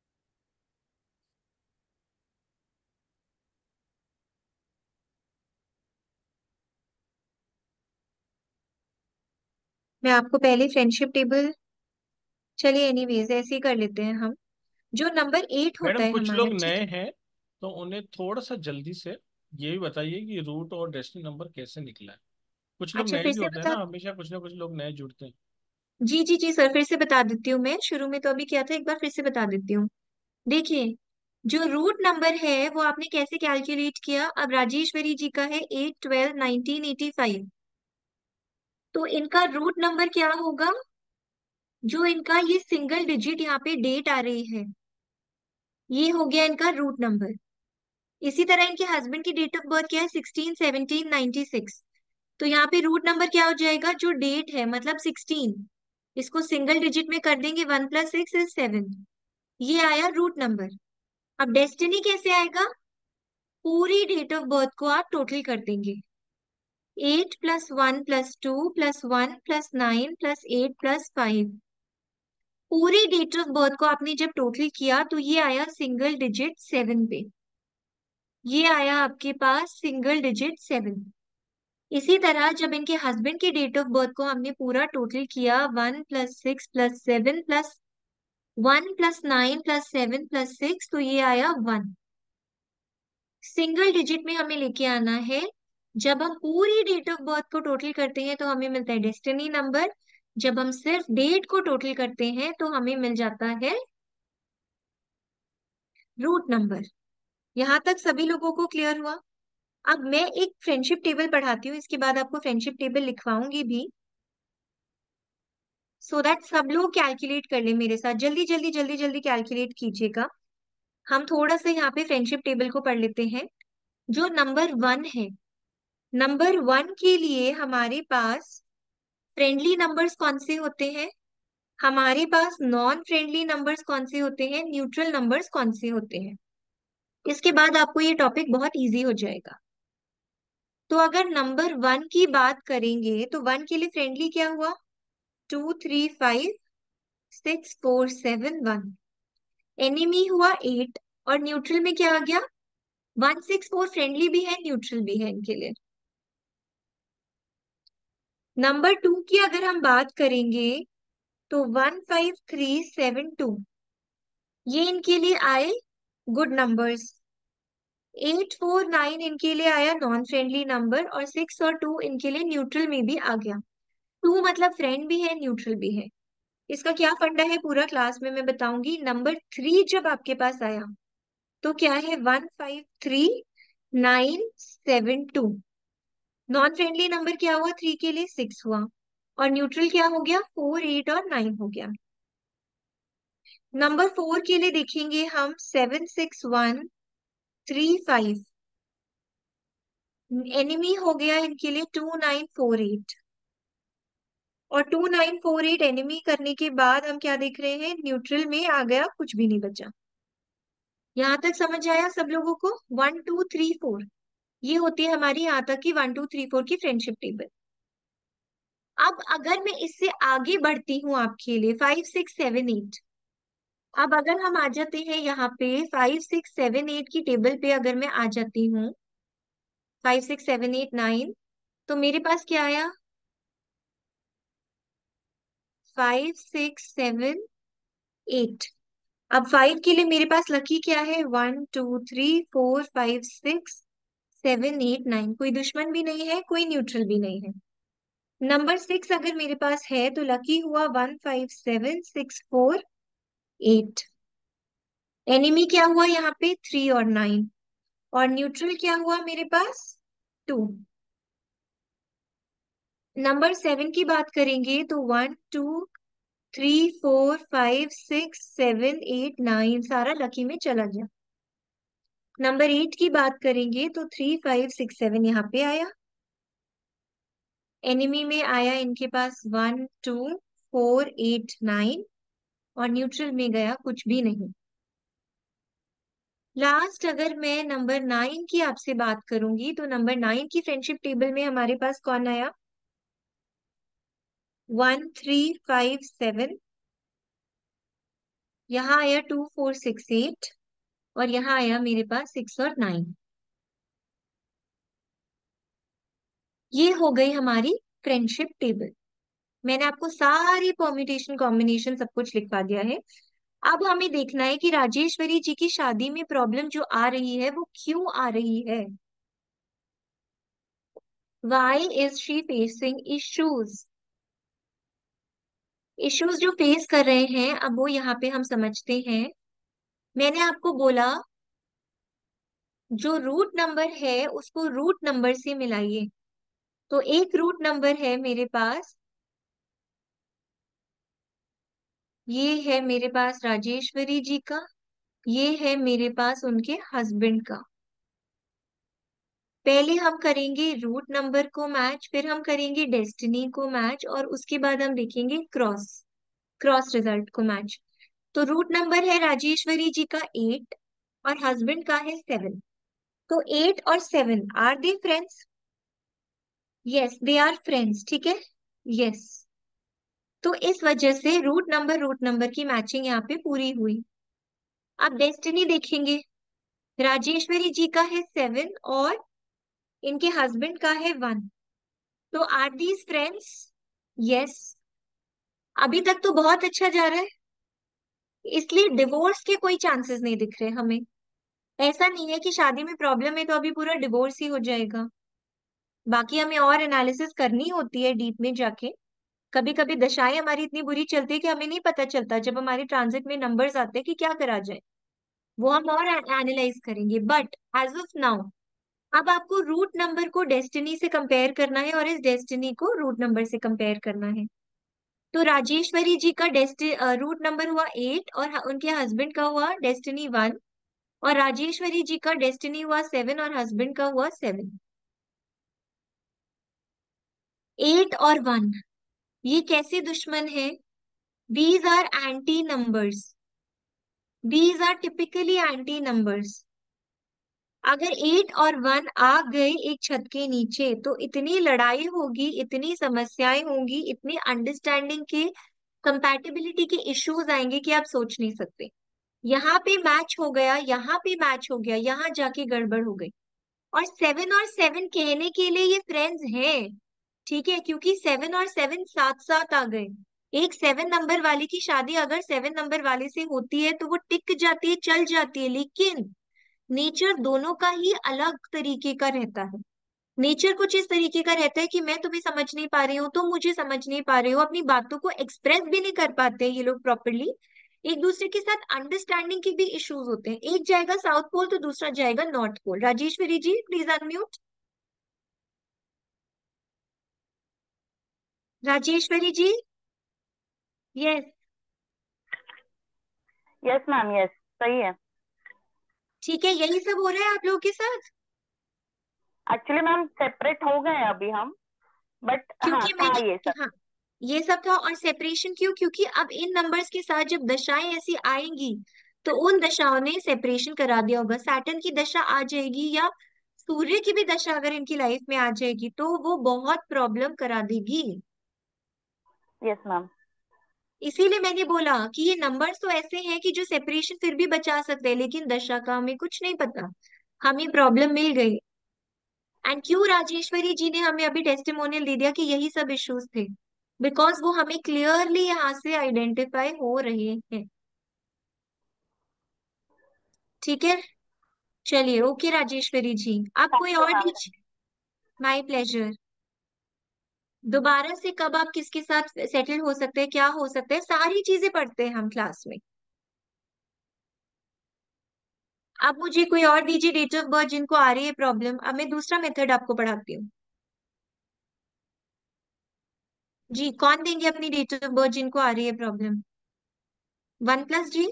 मैं आपको पहले फ्रेंडशिप टेबल, चलिए एनीवेज ऐसे ही कर लेते हैं हम। जो नंबर एट होता मैडम है कुछ हमारा, लोग ठीक नए है। हैं तो उन्हें थोड़ा सा जल्दी से ये भी बताइए कि रूट और डेस्टिनी नंबर कैसे निकला है। कुछ लोग अच्छा, नए फिर भी से होते हैं बता। ना, हमेशा कुछ ना कुछ लोग नए जुड़ते हैं। जी जी जी सर, फिर से बता देती हूँ मैं, शुरू में तो अभी क्या था, एक बार फिर से बता देती हूँ। देखिए, जो रूट नंबर है वो आपने कैसे कैलकुलेट किया? अब राजेश्वरी जी का है eight twelve nineteen eighty five, तो इनका रूट नंबर क्या होगा? जो इनका ये सिंगल डिजिट यहाँ पे डेट आ रही है, ये हो गया इनका रूट नंबर। इसी तरह इनके हस्बैंड की डेट ऑफ बर्थ क्या है? Sixteen seventeen ninety six. तो यहाँ पे रूट नंबर क्या हो जाएगा? जो डेट है मतलब सिक्सटीन, इसको सिंगल डिजिट में कर देंगे, one plus six is seven. ये आया रूट नंबर। अब डेस्टिनी कैसे आएगा? पूरी डेट ऑफ बर्थ को आप टोटल कर देंगे। Eight plus one plus two plus one plus nine plus eight plus five. पूरी डेट ऑफ बर्थ को आपने जब टोटल किया तो ये आया सिंगल डिजिट सेवन पे। ये आया आपके पास सिंगल डिजिट सेवन। इसी तरह जब इनके हस्बैंड की डेट ऑफ बर्थ को हमने पूरा टोटल किया, one plus six plus seven plus one plus nine plus seven plus six, तो ये आया वन। सिंगल डिजिट में हमें लेके आना है। जब हम पूरी डेट ऑफ बर्थ को टोटल करते हैं तो हमें मिलता है डेस्टिनी नंबर। जब हम सिर्फ डेट को टोटल करते हैं तो हमें मिल जाता है रूट नंबर। यहां तक सभी लोगों को क्लियर हुआ? अब मैं एक फ्रेंडशिप टेबल पढ़ाती हूँ, इसके बाद आपको फ्रेंडशिप टेबल लिखवाऊंगी भी, सो दैट सब लोग कैलकुलेट कर ले मेरे साथ। जल्दी जल्दी जल्दी जल्दी कैलकुलेट कीजिएगा। हम थोड़ा सा यहाँ पे फ्रेंडशिप टेबल को पढ़ लेते हैं। जो नंबर वन है, नंबर वन के लिए हमारे पास फ्रेंडली नंबर्स कौन से होते हैं, हमारे पास नॉन फ्रेंडली नंबर्स कौन से होते हैं, न्यूट्रल नंबर्स कौन से होते हैं। इसके बाद आपको ये टॉपिक बहुत इजी हो जाएगा। तो अगर नंबर वन की बात करेंगे तो वन के लिए फ्रेंडली क्या हुआ? Two three five six four seven one. Enemy हुआ एट, और न्यूट्रल में क्या आ गया? वन सिक्स फोर फ्रेंडली भी है न्यूट्रल भी है इनके लिए। नंबर टू की अगर हम बात करेंगे तो one five three seven two, ये इनके लिए आए good numbers. Eight four nine इनके लिए आया नॉन फ्रेंडली नंबर, और सिक्स और टू इनके लिए न्यूट्रल में भी आ गया। टू मतलब फ्रेंड भी है न्यूट्रल भी है। इसका क्या फंडा है पूरा क्लास में मैं बताऊंगी। नंबर थ्री जब आपके पास आया तो क्या है? One five three nine seven two. Non friendly number क्या हुआ थ्री के लिए? सिक्स हुआ। और न्यूट्रल क्या हो गया? फोर एट और नाइन हो गया। नंबर फोर के लिए देखेंगे हम, seven six one three five. Enemy हो गया इनके लिए टू नाइन फोर एट। और two nine four eight enemy करने के बाद हम क्या देख रहे हैं? न्यूट्रल में आ गया, कुछ भी नहीं बचा। यहां तक समझ आया सब लोगों को? वन टू थ्री फोर, ये होती है हमारी यहाँ तक की वन टू थ्री फोर की फ्रेंडशिप टेबल। अब अगर मैं इससे आगे बढ़ती हूँ आपके लिए, फाइव सिक्स सेवन एट। अब अगर हम आ जाते हैं यहाँ पे फाइव सिक्स सेवन एट की टेबल पे, अगर मैं आ जाती हूँ five six seven eight nine, तो मेरे पास क्या आया? Five six seven eight. अब फाइव के लिए मेरे पास लकी क्या है? One two three four five six seven eight nine. कोई दुश्मन भी नहीं है, कोई न्यूट्रल भी नहीं है। नंबर सिक्स अगर मेरे पास है तो लकी हुआ one five seven six four eight. Enemy क्या हुआ यहाँ पे? थ्री और नाइन। और न्यूट्रल क्या हुआ मेरे पास? टू। नंबर सेवन की बात करेंगे तो one two three four five six seven eight nine, सारा लकी में चला गया। नंबर एट की बात करेंगे तो थ्री फाइव सिक्स सेवन यहाँ पे आया। एनिमी में आया इनके पास one two four eight nine, और न्यूट्रल में गया कुछ भी नहीं। लास्ट अगर मैं नंबर नाइन की आपसे बात करूंगी तो नंबर नाइन की फ्रेंडशिप टेबल में हमारे पास कौन आया? वन थ्री फाइव सेवन, यहाँ आया टू फोर सिक्स एट, और यहाँ आया मेरे पास सिक्स और नाइन। ये हो गई हमारी फ्रेंडशिप टेबल। मैंने आपको सारी परम्यूटेशन कॉम्बिनेशन सब कुछ लिखवा दिया है। अब हमें देखना है कि राजेश्वरी जी की शादी में प्रॉब्लम जो आ रही है वो क्यों आ रही है। Why is she facing issues? Issues जो फेस कर रहे हैं अब वो यहाँ पे हम समझते हैं। मैंने आपको बोला जो रूट नंबर है उसको रूट नंबर से मिलाइए। तो एक रूट नंबर है मेरे पास, ये है मेरे पास राजेश्वरी जी का, ये है मेरे पास उनके हस्बैंड का। पहले हम करेंगे रूट नंबर को मैच, फिर हम करेंगे डेस्टिनी को मैच, और उसके बाद हम देखेंगे क्रॉस क्रॉस रिजल्ट को मैच। तो रूट नंबर है राजेश्वरी जी का एट और हस्बैंड का है सेवन। तो एट और seven are they friends? Yes they are friends, ठीक है। यस, तो इस वजह से रूट नंबर रूट नंबर की मैचिंग यहाँ पे पूरी हुई। अब डेस्टिनी देखेंगे। राजेश्वरी जी का है सेवन और इनके हस्बैंड का है वन। तो आर दीज फ्रेंड्स? यस। अभी तक तो बहुत अच्छा जा रहा है, इसलिए डिवोर्स के कोई चांसेस नहीं दिख रहे हमें। ऐसा नहीं है कि शादी में प्रॉब्लम है तो अभी पूरा डिवोर्स ही हो जाएगा। बाकी हमें और एनालिसिस करनी होती है डीप में जाके। कभी कभी दशाएं हमारी इतनी बुरी चलती है कि हमें नहीं पता चलता, जब हमारे ट्रांजिट में नंबर्स आते हैं कि क्या करा जाए, वो हम और एनालाइज करेंगे। बट एज ऑफ नाउ अब आपको रूट नंबर को डेस्टिनी से कंपेयर करना है और इस डेस्टिनी को रूट नंबर से कंपेयर करना है। तो राजेश्वरी जी का डेस्टि रूट नंबर हुआ एट और ह- उनके हस्बैंड का हुआ डेस्टिनी वन, और राजेश्वरी जी का डेस्टिनी हुआ सेवन और हस्बैंड का हुआ सेवन। एट और वन ये कैसे दुश्मन है? These are anti numbers, these are typically anti numbers. अगर एट और वन आ गए एक छत के नीचे तो इतनी लड़ाई होगी, इतनी समस्याएं होंगी, इतनी अंडरस्टैंडिंग के कंपैटिबिलिटी के इश्यूज आएंगे कि आप सोच नहीं सकते। यहाँ पे मैच हो गया, यहाँ पे मैच हो गया, यहाँ जाके गड़बड़ हो गई। और सेवन और सेवन कहने के लिए ये फ्रेंड्स हैं, ठीक है, क्योंकि सेवन और सेवन साथ साथ आ गए। एक सेवन नंबर वाले की शादी अगर सेवन नंबर वाले से होती है तो वो टिक जाती है, चल जाती है, लेकिन नेचर दोनों का ही अलग तरीके का रहता है। नेचर कुछ इस तरीके का रहता है कि मैं तुम्हें समझ नहीं पा रही हूँ, तुम मुझे समझ नहीं पा रहे हो, अपनी बातों को एक्सप्रेस भी नहीं कर पाते ये लोग प्रॉपरली। एक दूसरे के साथ अंडरस्टैंडिंग के भी इश्यूज होते हैं। एक जाएगा साउथ पोल तो दूसरा जाएगा north pole. Rajeshwari ji please unmute. Rajeshwari ji. Yes. Yes ma'am, yes सही है। ठीक है, यही सब हो रहा है आप लोगों के साथ। एक्चुअली मैम सेपरेट हो गए अभी हम, बट हाँ क्योंकि था मैंने, ये सब। हाँ, ये सब था। और सेपरेशन क्यों? क्योंकि अब इन नंबर्स के साथ जब दशाएं ऐसी आएंगी तो उन दशाओं ने सेपरेशन करा दिया होगा। सैटर्न की दशा आ जाएगी या सूर्य की भी दशा अगर इनकी लाइफ में आ जाएगी तो वो बहुत प्रॉब्लम करा देगी। Yes ma'am. इसीलिए मैंने बोला कि ये नंबर्स तो ऐसे हैं कि जो सेपरेशन फिर भी बचा सकते हैं, लेकिन दशा का हमें कुछ नहीं पता, हमें प्रॉब्लम मिल गई। एंड क्यों राजेश्वरी जी ने हमें अभी टेस्टिमोनियल दे दिया कि यही सब इश्यूज थे? बिकॉज वो हमें क्लियरली यहाँ से आइडेंटिफाई हो रहे हैं। ठीक है, चलिए, ओके राजेश्वरी जी। आप कोई थैंक यू और मैम। दीजिए। My pleasure. दोबारा से कब आप किसके साथ सेटल हो सकते हैं, क्या हो सकता है, सारी चीजें पढ़ते हैं हम क्लास में। आप मुझे कोई और दीजिए डेट ऑफ बर्थ जिनको आ रही है प्रॉब्लम। अब मैं दूसरा मेथड आपको पढ़ाती हूँ। जी, कौन देंगे अपनी डेट ऑफ बर्थ जिनको आ रही है प्रॉब्लम? वन प्लस जी।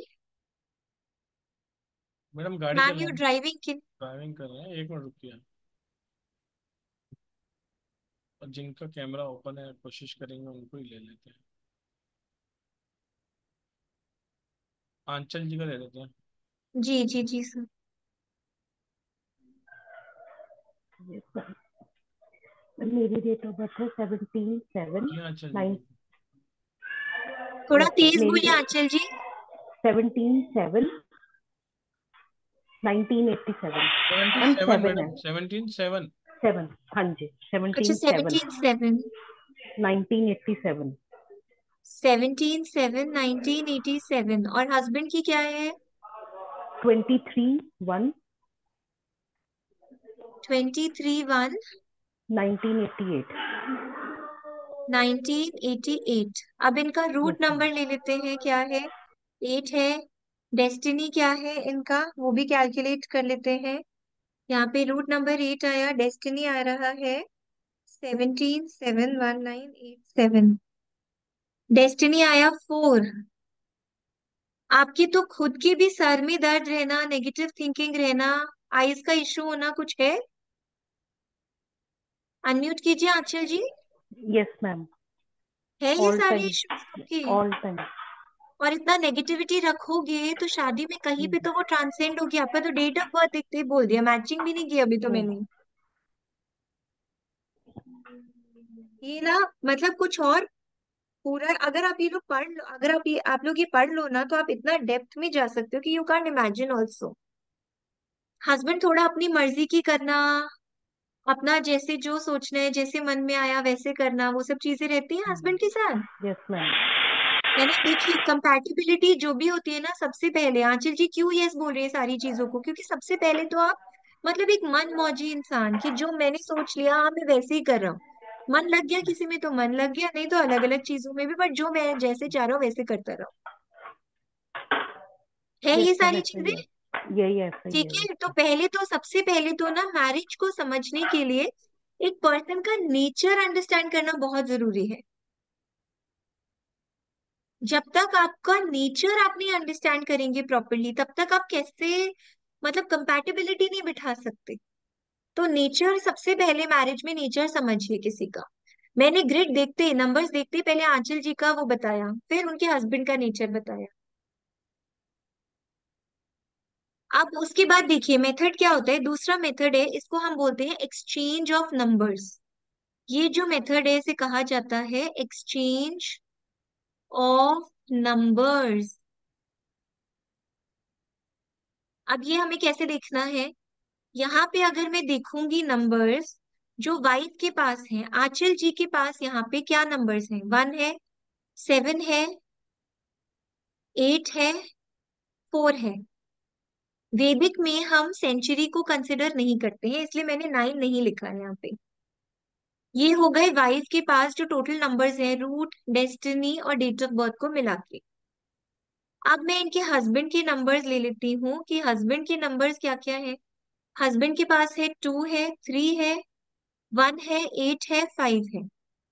मैडम गाड़ी मैम चला यू रहे हैं, ड्राइविंग की? ड्राइविंग कर रहे हैं, एक मिनट रुकिए। और जिनका कैमरा ओपन है कोशिश करेंगे उनको ही ले लेते हैं। आंचल जी का ले लेते हैं। जी जी जी सर। मेरी डेट ऑफ बर्थ है सेवनटीन सेवन जी आंचल जी नाइन। को। थोड़ा यस सर, तेज मेरी बोलिए Aanchal ji. Seventeen seven nineteen eighty seven seventy and seven seven है। Madam, seventeen seven. सेवन, हाँ जी, अच्छा, seventeen seven seventeen seven. Nineteen eighty seven. Seventeen seven nineteen eighty seven. और हस्बैंड की क्या है? Twenty three one twenty three one nineteen eighty eight. Nineteen eighty eight. अब इनका रूट यस नंबर ले लेते हैं, क्या है? एट है। डेस्टिनी क्या है इनका, वो भी कैलकुलेट कर लेते हैं। यहाँ पे रूट नंबर एट आया, डेस्टिनी आ रहा है seventeen seven one nine eight seven. Destiny आया फोर। आपकी तो खुद की भी सर में दर्द रहना, नेगेटिव थिंकिंग रहना, आइज का इशू होना कुछ है? अनम्यूट कीजिए आंचल जी। यस मैम, है ये ऑल सारे टाइम, इश्यूज आपके? All time. और इतना नेगेटिविटी रखोगे तो शादी में कहीं पे तो वो ट्रांसेंड होगी। आपका तो डेट ऑफ बर्थ देखते ही बोल दिया, मैचिंग भी नहीं किया अभी तो मैंने। ये ना, मतलब कुछ और पूरा, अगर आप ये लोग पढ़ लो, अगर आप ये आप लोग ये पढ़ लो ना, तो आप इतना डेप्थ में जा सकते हो कि you can imagine also. Husband थोड़ा अपनी मर्जी की करना, अपना जैसे जो सोचना है, जैसे मन में आया वैसे करना, वो सब चीजें रहती हैं हस्बैंड के साथ। Yes ma'am. है ना। देखिए कंपैटिबिलिटी जो भी होती है ना, सबसे पहले आंचल जी क्यों यस बोल रहे हैं सारी चीजों को, क्योंकि सबसे पहले तो आप मतलब एक मन मौजी इंसान कि जो मैंने सोच लिया हाँ मैं वैसे ही कर रहा हूँ। मन लग गया किसी में तो मन लग गया, नहीं तो अलग अलग चीजों में भी, बट जो मैं जैसे चाह रहा हूँ वैसे करता रहा है यस ये मैम, सारी ऐसा ही चीजें। है। यही ऐसा ही ठीक है है, तो बिल्कुल। पहले तो सबसे पहले तो ना मैरिज को समझने के लिए एक पर्सन का नेचर अंडरस्टैंड करना बहुत जरूरी है। जब तक आपका नेचर आप नहीं अंडरस्टैंड करेंगे प्रॉपरली, तब तक आप कैसे मतलब कंपैटिबिलिटी नहीं बिठा सकते। तो नेचर सबसे पहले, मैरिज में नेचर समझिए किसी का। मैंने ग्रिड देखते नंबर्स देखते पहले आंचल जी का वो बताया, फिर उनके हस्बैंड का नेचर बताया। अब उसके बाद देखिए मेथड क्या होता है, दूसरा मेथड है, इसको हम बोलते हैं एक्सचेंज ऑफ नंबर्स। ये जो मेथड है इसे कहा जाता है एक्सचेंज ऑफ नंबर्स। अब ये हमें कैसे देखना है, यहाँ पे अगर मैं देखूंगी नंबर्स जो वाइफ के पास हैं, आंचल जी के पास यहाँ पे क्या नंबर्स हैं, वन है, सेवन है, एट है, फोर है। वैदिक में हम सेंचुरी को कंसिडर नहीं करते हैं, इसलिए मैंने नाइन नहीं लिखा है यहाँ पे। ये हो गए वाइफ के पास जो टोटल नंबर्स हैं, रूट, डेस्टिनी और डेट ऑफ बर्थ को मिला के। अब मैं इनके हस्बैंड के नंबर्स ले लेती हूँ कि हस्बैंड के नंबर्स क्या क्या है। हस्बैंड के पास है टू है, थ्री है, वन है, एट है, फाइव है।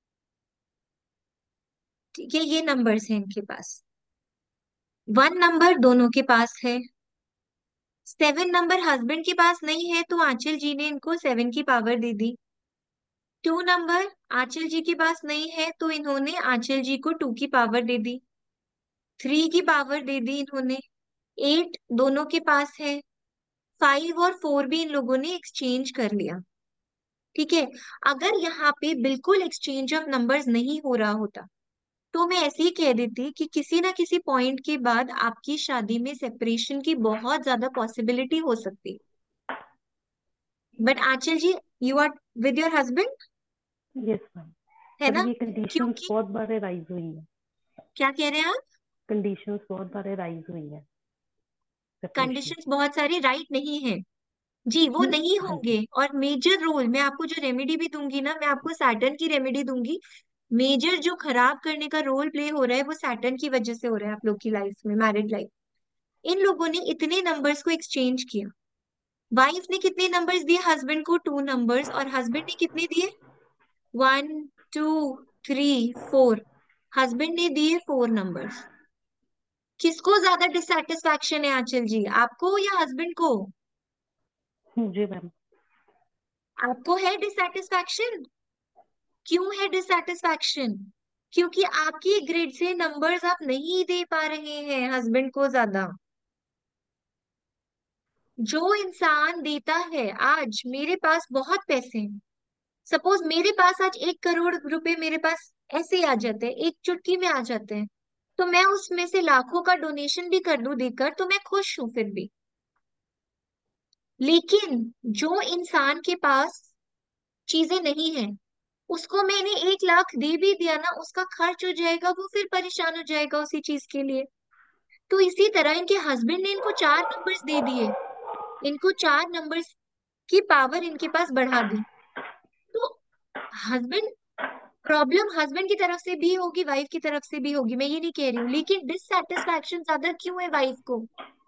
ठीक है, ये नंबर्स हैं इनके पास। वन नंबर दोनों के पास है। सेवन नंबर हस्बैंड के पास नहीं है, तो आंचल जी ने इनको सेवन की पावर दे दी। टू नंबर आंचल जी के पास नहीं है, तो इन्होंने आंचल जी को टू की पावर दे दी। थ्री की पावर दे दी इन्होंने। एट दोनों के पास है। फाइव और फोर भी इन लोगों ने एक्सचेंज कर लिया। ठीक है। अगर यहाँ पे बिल्कुल एक्सचेंज ऑफ नंबर्स नहीं हो रहा होता, तो मैं ऐसे ही कह देती कि किसी ना किसी पॉइंट के बाद आपकी शादी में सेपरेशन की बहुत ज्यादा पॉसिबिलिटी हो सकती। But Aanchal ji, you are with your husband, yes ma'am. है पर ना। ये कंडीशंस क्योंकि बहुत बार राइज हुई है। क्या कह रहे हैं आप, कंडीशंस बहुत बार राइज हुई है सेपरेशन। कंडीशंस बहुत सारी राइट नहीं है जी, वो नहीं हाँ होंगे। जी। और मेजर रोल मैं आपको जो रेमेडी भी दूंगी ना, मैं आपको सैटर्न की रेमेडी दूंगी। मेजर जो खराब करने का रोल प्ले हो रहा है वो सैटर्न की वजह से हो रहा है आप लोग की लाइफ में, मैरिड लाइफ। इन लोगों ने इतने नंबर्स को एक्सचेंज किया। वाइफ ने कितने नंबर्स दिए हस्बैंड को, टू नंबर्स, और हस्बैंड ने कितने दिए, one, two, three, four. Husband ने दिए फोर नंबर्स। किसको ज्यादा डिससेटिस्फैक्शन है आंचल जी, आपको या हस्बैंड को? जी मैम। आपको है डिससेटिस्फैक्शन। क्यों है डिससेटिस्फैक्शन? क्योंकि आपकी ग्रिड से नंबर्स आप नहीं दे पा रहे हैं हस्बैंड को ज्यादा। जो इंसान देता है, आज मेरे पास बहुत पैसे हैं, सपोज मेरे पास आज एक करोड़ रुपए मेरे पास ऐसे ही आ जाते हैं, एक चुटकी में आ जाते हैं, तो मैं उसमें से लाखों का डोनेशन भी कर दूं देकर, तो मैं खुश हूं फिर भी। लेकिन जो इंसान के पास चीजें नहीं है, उसको मैंने एक लाख दे भी दिया ना, उसका खर्च हो जाएगा, वो फिर परेशान हो जाएगा उसी चीज के लिए। तो इसी तरह इनके हस्बैंड ने इनको चार नंबर्स दे दिए, इनको चार नंबर्स की पावर इनके पास बढ़ा दी। तो हस्बैंड, प्रॉब्लम हस्बैंड की तरफ से भी होगी, वाइफ की तरफ से भी होगी, मैं ये नहीं कह रही हूँ, लेकिन डिससेटिस्फैक्शन ज्यादा क्यों है वाइफ को?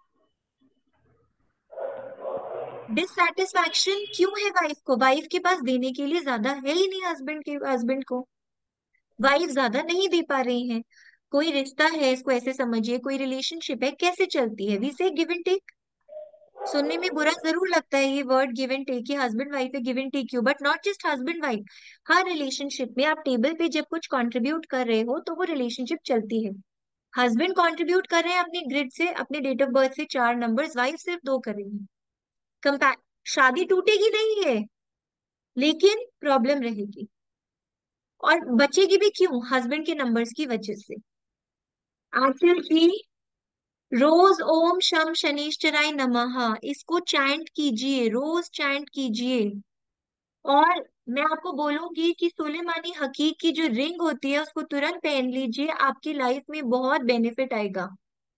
डिससेटिस्फैक्शन क्यों है वाइफ को? वाइफ के पास देने के लिए ज्यादा है ही नहीं हस्बैंड के, हस्बैंड को वाइफ ज्यादा नहीं दे पा रही है। कोई रिश्ता है, इसको ऐसे समझिए, कोई रिलेशनशिप है, कैसे चलती है, वी से गिव एंड टेक। सुनने में बुरा जरूर लगता है ये वर्ड गिव एंड टेक, कि हस्बैंड वाइफ है गिव एंड टेक क्यों, but not just husband wife. हर रिलेशनशिप में आप टेबल पे जब कुछ कंट्रीब्यूट कर रहे हो तो वो रिलेशनशिप चलती है। हस्बैंड कंट्रीब्यूट कर रहे हैं अपने ग्रिड से, अपने डेट ऑफ बर्थ से चार नंबर्स, वाइफ सिर्फ दो करेंगी। कंपैर शादी टूटेगी नहीं है, लेकिन प्रॉब्लम रहेगी। और बचेगी भी क्यों? हस्बैंड के नंबर्स की वजह से। आंसर जी, रोज ओम शम शनिश्चराय नमः, इसको चैंट कीजिए, रोज चैंट कीजिए। और मैं आपको बोलूंगी कि सुलेमानी हकीक की जो रिंग होती है उसको तुरंत पहन लीजिए, आपकी लाइफ में बहुत बेनिफिट आएगा।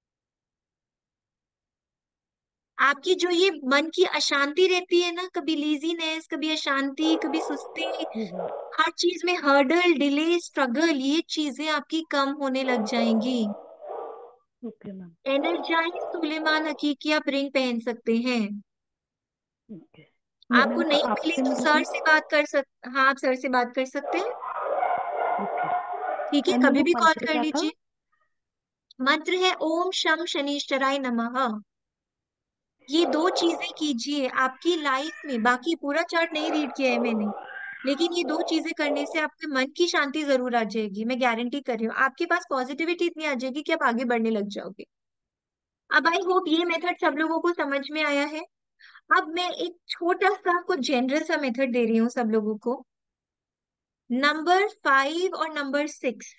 आपकी जो ये मन की अशांति रहती है ना, कभी लीजीनेस, कभी अशांति, कभी सुस्ती, हम्म, हर चीज में हर्डल, डिले, स्ट्रगल, ये चीजें आपकी कम होने लग जाएंगी। Okay ma'am. एनर्जाइज सुलेमान हकीक की आप रिंग पहन सकते हैं। ओके। ये आपको मैम नहीं मिली आपसे तो मिली सर थी। से बात कर सक हाँ, आप सर से बात कर सकते हैं। ओके। ठीक है, एंड मैम कभी वो भी कॉल मंत्र कर क्या था? लीजिए। मंत्र है ओम शम शनिश्चराय नमः। ये दो चीजें कीजिए आपकी लाइफ में, बाकी पूरा चार्ट नहीं रीड किया है मैंने, लेकिन ये दो चीजें करने से आपके मन की शांति जरूर आ जाएगी, मैं गारंटी कर रही हूँ। आपके पास पॉजिटिविटी इतनी आ जाएगी कि आप आगे बढ़ने लग जाओगे। अब आई होप ये मेथड सब लोगों को समझ में आया है। अब मैं एक छोटा सा कुछ जनरल सा मेथड दे रही हूँ सब लोगों को। नंबर फाइव और नंबर सिक्स,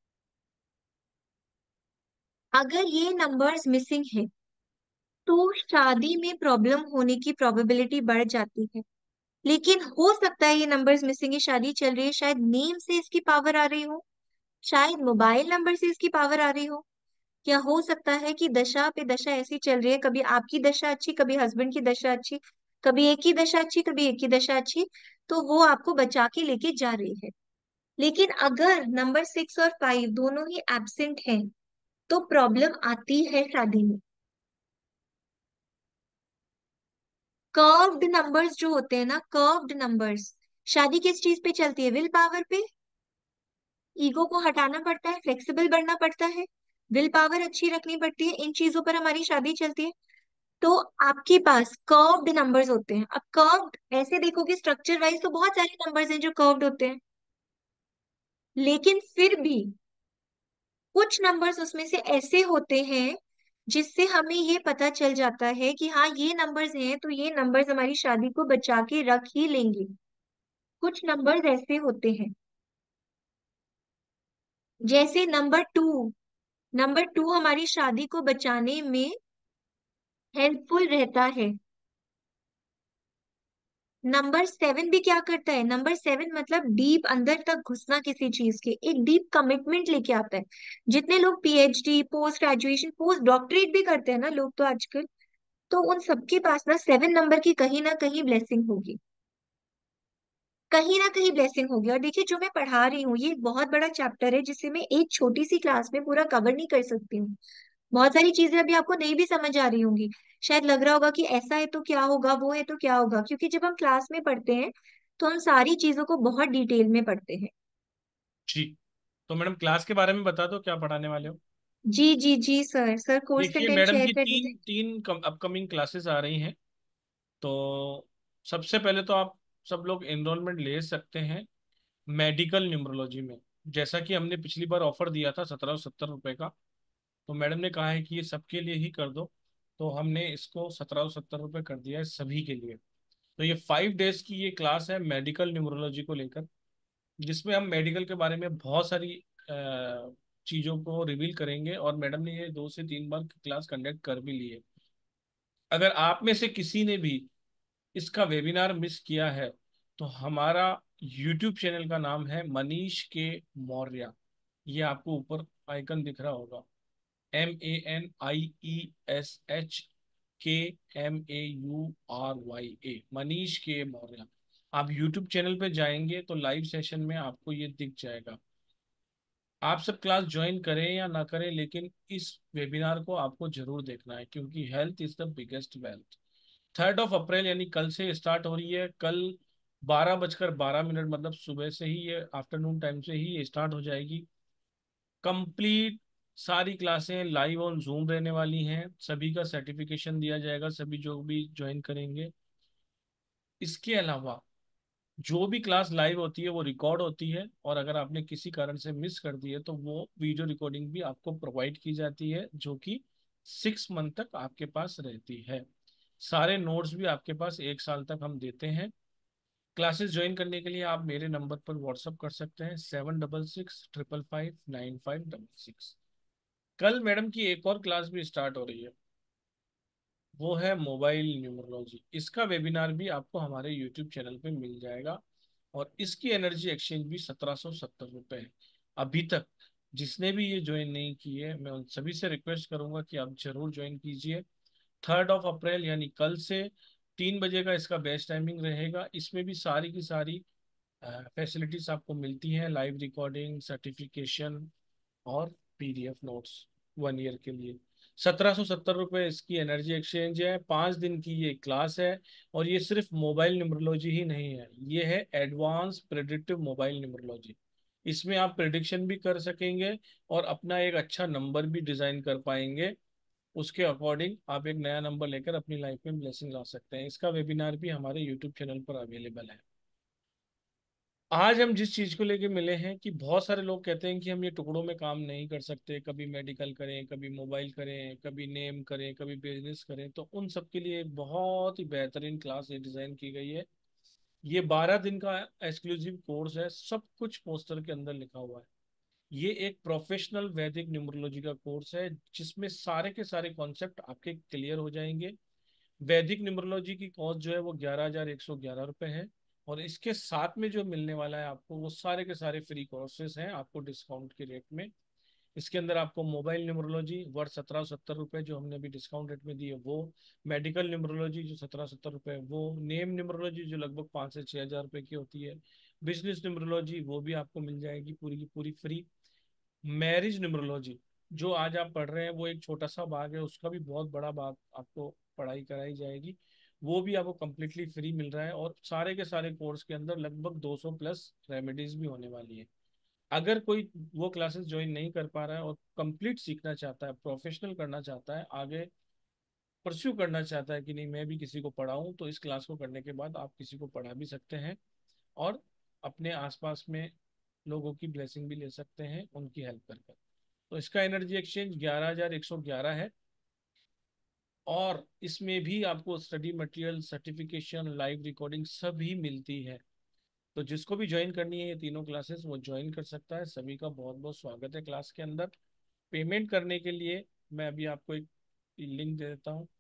अगर ये नंबर्स मिसिंग है तो शादी में प्रॉब्लम होने की प्रोबेबिलिटी बढ़ जाती है। लेकिन हो सकता है ये नंबर्स मिसिंग है, शादी चल रही है, शायद नेम से इसकी पावर आ रही हो, शायद मोबाइल नंबर से इसकी पावर आ रही हो, या हो सकता है कि दशा पे दशा ऐसी चल रही है, कभी आपकी दशा अच्छी, कभी हस्बैंड की दशा अच्छी, कभी एक ही दशा अच्छी, कभी एक ही दशा अच्छी, तो वो आपको बचा के लेके जा रही है। लेकिन अगर नंबर सिक्स और फाइव दोनों ही एब्सेंट हैं तो प्रॉब्लम आती है शादी में। कर्व्ड नंबर्स जो होते हैं ना, कर्व्ड नंबर्स, शादी किस चीज पे चलती है? विल पावर पे। ईगो को हटाना पड़ता है, फ्लेक्सिबल बनना पड़ता है, विल पावर अच्छी रखनी पड़ती है, इन चीजों पर हमारी शादी चलती है। तो आपके पास कर्व्ड नंबर्स होते हैं। अब कर्व्ड ऐसे देखोगे स्ट्रक्चर वाइज तो बहुत सारे नंबर्स हैं जो कर्व्ड होते हैं, लेकिन फिर भी कुछ नंबर्स उसमें से ऐसे होते हैं जिससे हमें ये पता चल जाता है कि हाँ ये नंबर्स हैं, तो ये नंबर्स हमारी शादी को बचा के रख ही लेंगे। कुछ नंबर्स ऐसे होते हैं, जैसे नंबर टू। नंबर टू हमारी शादी को बचाने में हेल्पफुल रहता है। नंबर सेवन भी क्या करता है? नंबर सेवन मतलब डीप अंदर तक घुसना किसी चीज के, एक डीप कमिटमेंट लेके आता है। जितने लोग PhD, post graduation, post doctorate भी करते हैं ना लोग तो आजकल, तो उन सबके पास ना सेवन नंबर की कहीं ना कहीं ब्लेसिंग होगी, कहीं ना कहीं ब्लेसिंग होगी। और देखिए जो मैं पढ़ा रही हूँ ये एक बहुत बड़ा चैप्टर है जिसे मैं एक छोटी सी क्लास में पूरा कवर नहीं कर सकती हूँ। बहुत सारी चीजें अभी आपको नहीं भी समझ आ रही होंगी, शायद लग रहा होगा कि ऐसा है तो क्या होगा, वो है तो क्या होगा, क्योंकि जब हम क्लास में पढ़ते हैं तो हम सारी चीजों को बहुत डिटेल में पढ़ते हैं। जी। तो मैडम क्लास के बारे में बता दो, क्या पढ़ाने वाले हो? जी जी जी सर, सर कोर्स देखिए कंटेंट मैडम शेयर की कर तीन दीजिए। तीन अपकमिंग क्लासेस आ रही हैं। तो सबसे पहले तो आप सब लोग एनरोलमेंट ले सकते हैं मेडिकल न्यूमरोलॉजी में। जैसा कि हमने पिछली बार ऑफर दिया था सत्रह सौ सत्तर रुपये का, तो मैडम ने कहा है कि ये सबके लिए ही कर दो, तो हमने इसको सत्रह सौ सत्तर रुपये कर दिया है सभी के लिए। तो ये फाइव डेज की ये क्लास है मेडिकल न्यूमरोलॉजी को लेकर, जिसमें हम मेडिकल के बारे में बहुत सारी अ, चीज़ों को रिवील करेंगे, और मैडम ने ये दो से तीन बार क्लास कंडक्ट कर भी ली है। अगर आप में से किसी ने भी इसका वेबिनार मिस किया है तो हमारा यूट्यूब चैनल का नाम है मनीष के मौर्य। ये आपको ऊपर आइकन दिख रहा होगा, M A N I E S H K M A U R Y A, Manish K Maurya. आप यूट्यूब चैनल पे जाएंगे तो लाइव सेशन में आपको ये दिख जाएगा। आप सब क्लास ज्वाइन करें या ना करें, लेकिन इस वेबिनार को आपको जरूर देखना है, क्योंकि health is the biggest wealth. Third of April यानी कल से स्टार्ट हो रही है। कल बारह बजकर बारह मिनट, मतलब सुबह से ही, ये आफ्टरनून टाइम से ही ये स्टार्ट हो जाएगी। कंप्लीट सारी क्लासें लाइव ऑन जूम रहने वाली हैं। सभी का सर्टिफिकेशन दिया जाएगा, सभी जो भी ज्वाइन करेंगे। इसके अलावा जो भी क्लास लाइव होती है वो रिकॉर्ड होती है, और अगर आपने किसी कारण से मिस कर दी है तो वो वीडियो रिकॉर्डिंग भी आपको प्रोवाइड की जाती है, जो कि सिक्स मंथ तक आपके पास रहती है। सारे नोट्स भी आपके पास एक साल तक हम देते हैं। क्लासेस ज्वाइन करने के लिए आप मेरे नंबर पर व्हाट्सअप कर सकते हैं, seven double six triple five nine five double six. कल मैडम की एक और क्लास भी स्टार्ट हो रही है, वो है मोबाइल न्यूमरोलॉजी। इसका वेबिनार भी आपको हमारे यूट्यूब चैनल पे मिल जाएगा, और इसकी एनर्जी एक्सचेंज भी सत्रह सौ सत्तर रुपये है। अभी तक जिसने भी ये ज्वाइन नहीं की है, मैं उन सभी से रिक्वेस्ट करूंगा कि आप जरूर ज्वाइन कीजिए। थर्ड ऑफ अप्रैल यानी कल से तीन बजे का इसका बेस्ट टाइमिंग रहेगा। इसमें भी सारी की सारी फैसिलिटीज आपको मिलती हैं, लाइव रिकॉर्डिंग, सर्टिफिकेशन और पीडीएफ नोट्स वन ईयर के लिए। सत्रह सौ सत्तर रुपये इसकी एनर्जी एक्सचेंज है, पाँच दिन की ये क्लास है। और ये सिर्फ मोबाइल न्यूमरोलॉजी ही नहीं है, ये है एडवांस प्रेडिक्टिव मोबाइल न्यूमरोलॉजी। इसमें आप प्रिडिक्शन भी कर सकेंगे और अपना एक अच्छा नंबर भी डिजाइन कर पाएंगे। उसके अकॉर्डिंग आप एक नया नंबर लेकर अपनी लाइफ में ब्लेसिंग ला सकते हैं। इसका वेबिनार भी हमारे यूट्यूब चैनल पर अवेलेबल है। आज हम जिस चीज को लेके मिले हैं कि बहुत सारे लोग कहते हैं कि हम ये टुकड़ों में काम नहीं कर सकते, कभी मेडिकल करें, कभी मोबाइल करें, कभी नेम करें, कभी बिजनेस करें, तो उन सब के लिए एक बहुत ही बेहतरीन क्लास ये डिजाइन की गई है। ये बारह दिन का एक्सक्लूसिव कोर्स है, सब कुछ पोस्टर के अंदर लिखा हुआ है। ये एक प्रोफेशनल वैदिक न्यूमरोलॉजी का कोर्स है, जिसमें सारे के सारे कॉन्सेप्ट आपके क्लियर हो जाएंगे। वैदिक न्यूमरोलॉजी की कॉस्ट जो है वो ग्यारह हजार एक सौ ग्यारह रुपये है, और इसके साथ में जो मिलने वाला है आपको वो सारे के सारे फ्री कोर्सेज हैं आपको डिस्काउंट के रेट में। इसके अंदर आपको मोबाइल न्यूमरोलॉजी वर्थ सत्रह सौ सत्तर रुपये जो हमने अभी डिस्काउंट रेट में दी है वो, मेडिकल न्यूमरोलॉजी जो सत्रह सत्तर रुपये है वो, नेम न्यूमरोलॉजी जो लगभग पाँच से छः हज़ार रुपये की होती है, बिजनेस न्यूमरोलॉजी वो भी आपको मिल जाएगी पूरी की पूरी फ्री। मैरिज न्यूमरोलॉजी जो आज आप पढ़ रहे हैं वो एक छोटा सा भाग है, उसका भी बहुत बड़ा भाग आपको पढ़ाई कराई जाएगी, वो भी आपको कम्प्लीटली फ्री मिल रहा है। और सारे के सारे कोर्स के अंदर लगभग दो सौ प्लस रेमेडीज भी होने वाली है। अगर कोई वो क्लासेस ज्वाइन नहीं कर पा रहा है और कंप्लीट सीखना चाहता है, प्रोफेशनल करना चाहता है, आगे परस्यू करना चाहता है कि नहीं मैं भी किसी को पढ़ाऊं, तो इस क्लास को करने के बाद आप किसी को पढ़ा भी सकते हैं और अपने आसपास में लोगों की ब्लेसिंग भी ले सकते हैं उनकी हेल्प कर कर। तो इसका एनर्जी एक्सचेंज ग्यारह हजार एक सौ ग्यारह है, और इसमें भी आपको study material, certification, live recording सभी मिलती है। तो जिसको भी ज्वाइन करनी है ये तीनों क्लासेस वो ज्वाइन कर सकता है। सभी का बहुत बहुत स्वागत है क्लास के अंदर। पेमेंट करने के लिए मैं अभी आपको एक लिंक दे देता हूँ।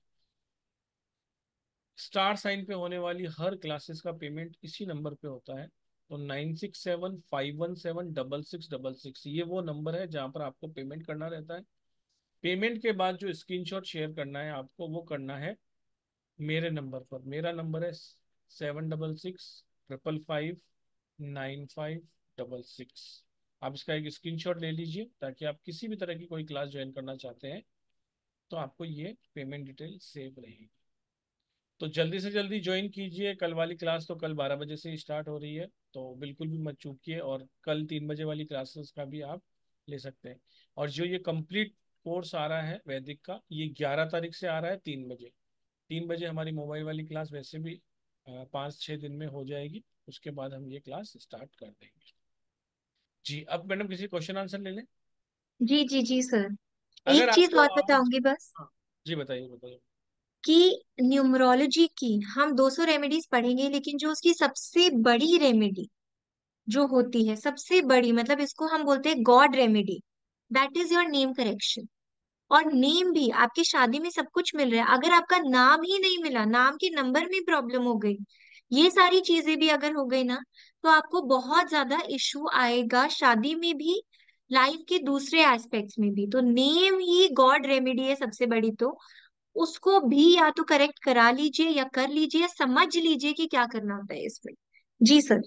स्टार साइन पे होने वाली हर क्लासेस का पेमेंट इसी नंबर पे होता है, तो nine six seven five one seven double six double six ये वो नंबर है जहाँ पर आपको पेमेंट करना रहता है। पेमेंट के बाद जो स्क्रीनशॉट शेयर करना है आपको वो करना है मेरे नंबर पर। मेरा नंबर है seven double six triple five nine five double six. आप इसका एक स्क्रीनशॉट ले लीजिए ताकि आप किसी भी तरह की कोई क्लास ज्वाइन करना चाहते हैं तो आपको ये पेमेंट डिटेल सेव रहेगी। तो जल्दी से जल्दी ज्वाइन कीजिए। कल वाली क्लास तो कल बारह बजे से स्टार्ट हो रही है, तो बिल्कुल भी मत चूकिए। और कल तीन बजे वाली क्लासेस का भी आप ले सकते हैं। और जो ये कंप्लीट कोर्स आ रहा है वैदिक का, ये ग्यारह तारीख से आ रहा है तीन बजे। तीन बजे हमारी मोबाइल वाली क्लास वैसे भी अ, पाँच छः दिन में हो जाएगी, उसके बाद हम ये क्लास स्टार्ट कर देंगे। जी, अब मैडम किसी क्वेश्चन आंसर ले लें। जी जी जी सर। अगर एक चीज आपको और आज, बताऊंगी बस, हाँ जी बताइए बताइए। कि न्यूमरोलॉजी की हम दो सौ रेमेडीज पढ़ेंगे, लेकिन जो उसकी सबसे बड़ी रेमेडी जो होती है, सबसे बड़ी मतलब इसको हम बोलते हैं god remedy, that is your name correction. और नेम भी आपकी शादी में सब कुछ मिल रहा है, अगर आपका नाम ही नहीं मिला, नाम के नंबर में प्रॉब्लम हो गई, ये सारी चीजें भी अगर हो गई ना, तो आपको बहुत ज्यादा इशू आएगा शादी में भी, लाइफ के दूसरे एस्पेक्ट्स में भी। तो नेम ही गॉड रेमेडी है सबसे बड़ी, तो उसको भी या तो करेक्ट करा लीजिए या कर लीजिए, या समझ लीजिए कि क्या करना होता है इसमें। जी सर।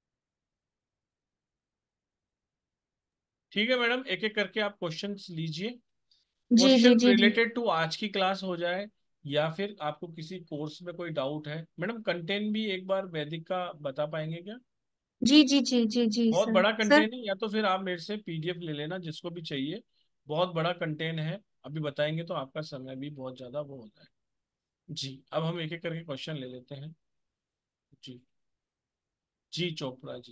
ठीक है मैडम, एक एक करके आप क्वेश्चंस लीजिए। जी जी क्वेश्चन जी जी रिलेटेड टू आज की क्लास हो जाए, या फिर आपको किसी कोर्स में कोई डाउट है। मैडम कंटेंट भी एक बार वैदिक का बता पाएंगे क्या? जी जी जी जी जी बहुत सर। बड़ा सर कंटेंट है, या तो फिर आप मेरे से पीडीएफ ले लेना जिसको भी चाहिए। बहुत बड़ा कंटेंट है, अभी बताएंगे तो आपका समय भी बहुत ज़्यादा वो होता है। जी, अब हम एक एक करके क्वेश्चन ले लेते हैं। जी, जी Chopra ji.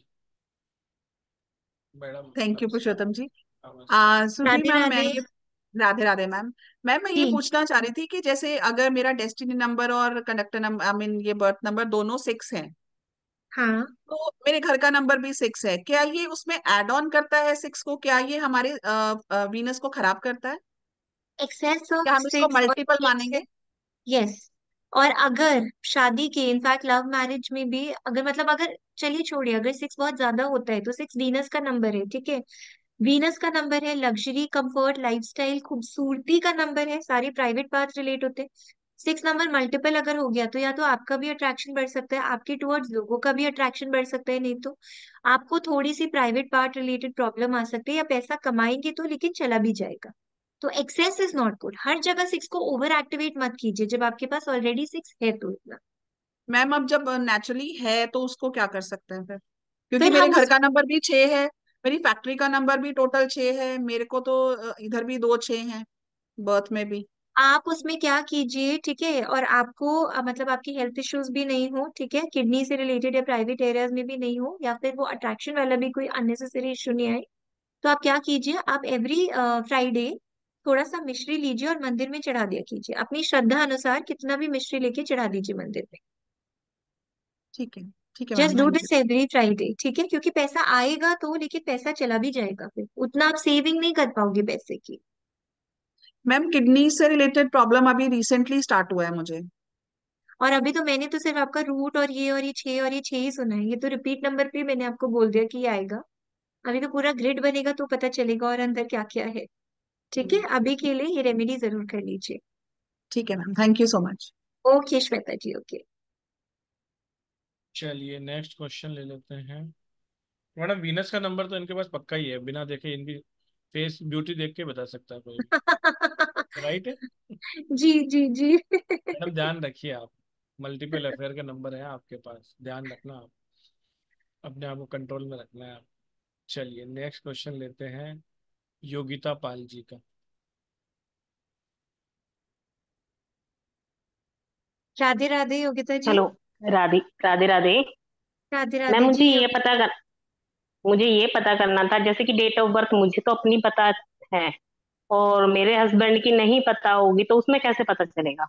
Madam thank you नमस्कार। पुरुषोत्तम जी। नमस्कार। आ, सुरभि राधे मैम, मैं राधे। ये राधे राधे मैम। मैम मैं ये जी पूछना चाह रही थी कि जैसे अगर मेरा डेस्टिनी नंबर और कंडक्टर नंबर, आई मीन ये बर्थ नंबर दोनों सिक्स है, हाँ, तो मेरे घर का नंबर भी सिक्स है, क्या ये उसमें एड ऑन करता है सिक्स को? क्या ये हमारे वीनस को खराब करता है? एक्सेस ऑफ क्या हम इसको सिक्स और मल्टीपल सिक्स है। मानेंगे? यस। और अगर शादी के, इनफैक्ट लव मैरिज में भी, अगर मतलब अगर चलिए छोड़िए, अगर सिक्स बहुत ज्यादा होता है तो सिक्स वीनस का नंबर है, ठीक है। वीनस का नंबर है, लग्जरी, कंफर्ट, लाइफस्टाइल, खूबसूरती का नंबर है, सारे प्राइवेट पार्ट रिलेट होते हैं। सिक्स नंबर मल्टीपल अगर हो गया तो या तो आपका भी अट्रैक्शन बढ़ सकता है, आपके टुवर्ड्स लोगों का भी अट्रैक्शन बढ़ सकता है, नहीं तो आपको थोड़ी सी प्राइवेट पार्ट रिलेटेड प्रॉब्लम आ सकती है, या पैसा कमाएंगे तो लेकिन चला भी जाएगा। तो एक्सेस इज नॉट गुड। हर जगह सिक्स को ओवर एक्टिवेट मत कीजिए जब आपके पास ऑलरेडी सिक्स है तो इतना। मैम अब जब नेचुरली है तो उसको क्या कर सकते हैं फिर? क्योंकि फिर मेरे हम घर उस का नंबर भी छह है, मेरी फैक्ट्री का नंबर भी टोटल छह है, मेरे को तो अ, इधर भी दो छह हैं, बर्थ में भी। आप उसमें क्या कीजिए, ठीक है, और आपको अ, मतलब आपकी हेल्थ इश्यूज भी नहीं हो, ठीक है, किडनी से रिलेटेड या प्राइवेट एरियाज में भी नहीं हो, या फिर वो अट्रैक्शन वाला भी कोई अननेसेसरी इशू नहीं आए, तो आप क्या कीजिए, आप एवरी फ्राइडे थोड़ा सा मिश्री लीजिए और मंदिर में चढ़ा दिया कीजिए, अपनी श्रद्धा अनुसार कितना भी मिश्री लेके चढ़ा दीजिए मंदिर में। ठीक है, ठीक है ma'am, just do thank you. This every Friday, ठीक है, क्योंकि पैसा आएगा तो, लेकिन पैसा चला भी जाएगा, फिर उतना आप सेविंग नहीं कर पाओगे पैसे की। मैम किडनी से रिलेटेड प्रॉब्लम अभी रिसेंटली स्टार्ट हुआ है मुझे। और अभी तो मैंने तो सिर्फ आपका रूट और ये और ये छह और ये छह ही सुना है, ये तो रिपीट नंबर पे मैंने आपको बोल दिया कि ये आएगा। अभी तो पूरा ग्रिड बनेगा तो पता चलेगा और अंदर क्या क्या है। ठीक है, अभी के लिए ये रेमेडी जरूर कर लीजिए। ठीक है ma'am, thank you so much. Okay Shweta ji, okay. चलिए नेक्स्ट क्वेश्चन ले लेते हैं। मैडम वीनस का नंबर तो इनके पास पक्का ही है, बिना देखे इनकी फेस ब्यूटी देख के बता सकता है कोई भी। राइट है। जी जी जी। मैडम ध्यान रखिए आप, मल्टीपल अफेयर का नंबर है आपके पास, ध्यान रखना आप, अपने आप को कंट्रोल में रखना है आप। चलिए नेक्स्ट क्वेश्चन लेते हैं योगिता पाल जी का। राधे राधे योगिता जी। हेलो। राधे राधे राधे। राधे मैम राधे मुझे जी ये योगिता। पता कर मुझे ये पता करना था, जैसे कि डेट ऑफ बर्थ मुझे तो अपनी पता है और मेरे हस्बैंड की नहीं पता होगी, तो उसमें कैसे पता चलेगा?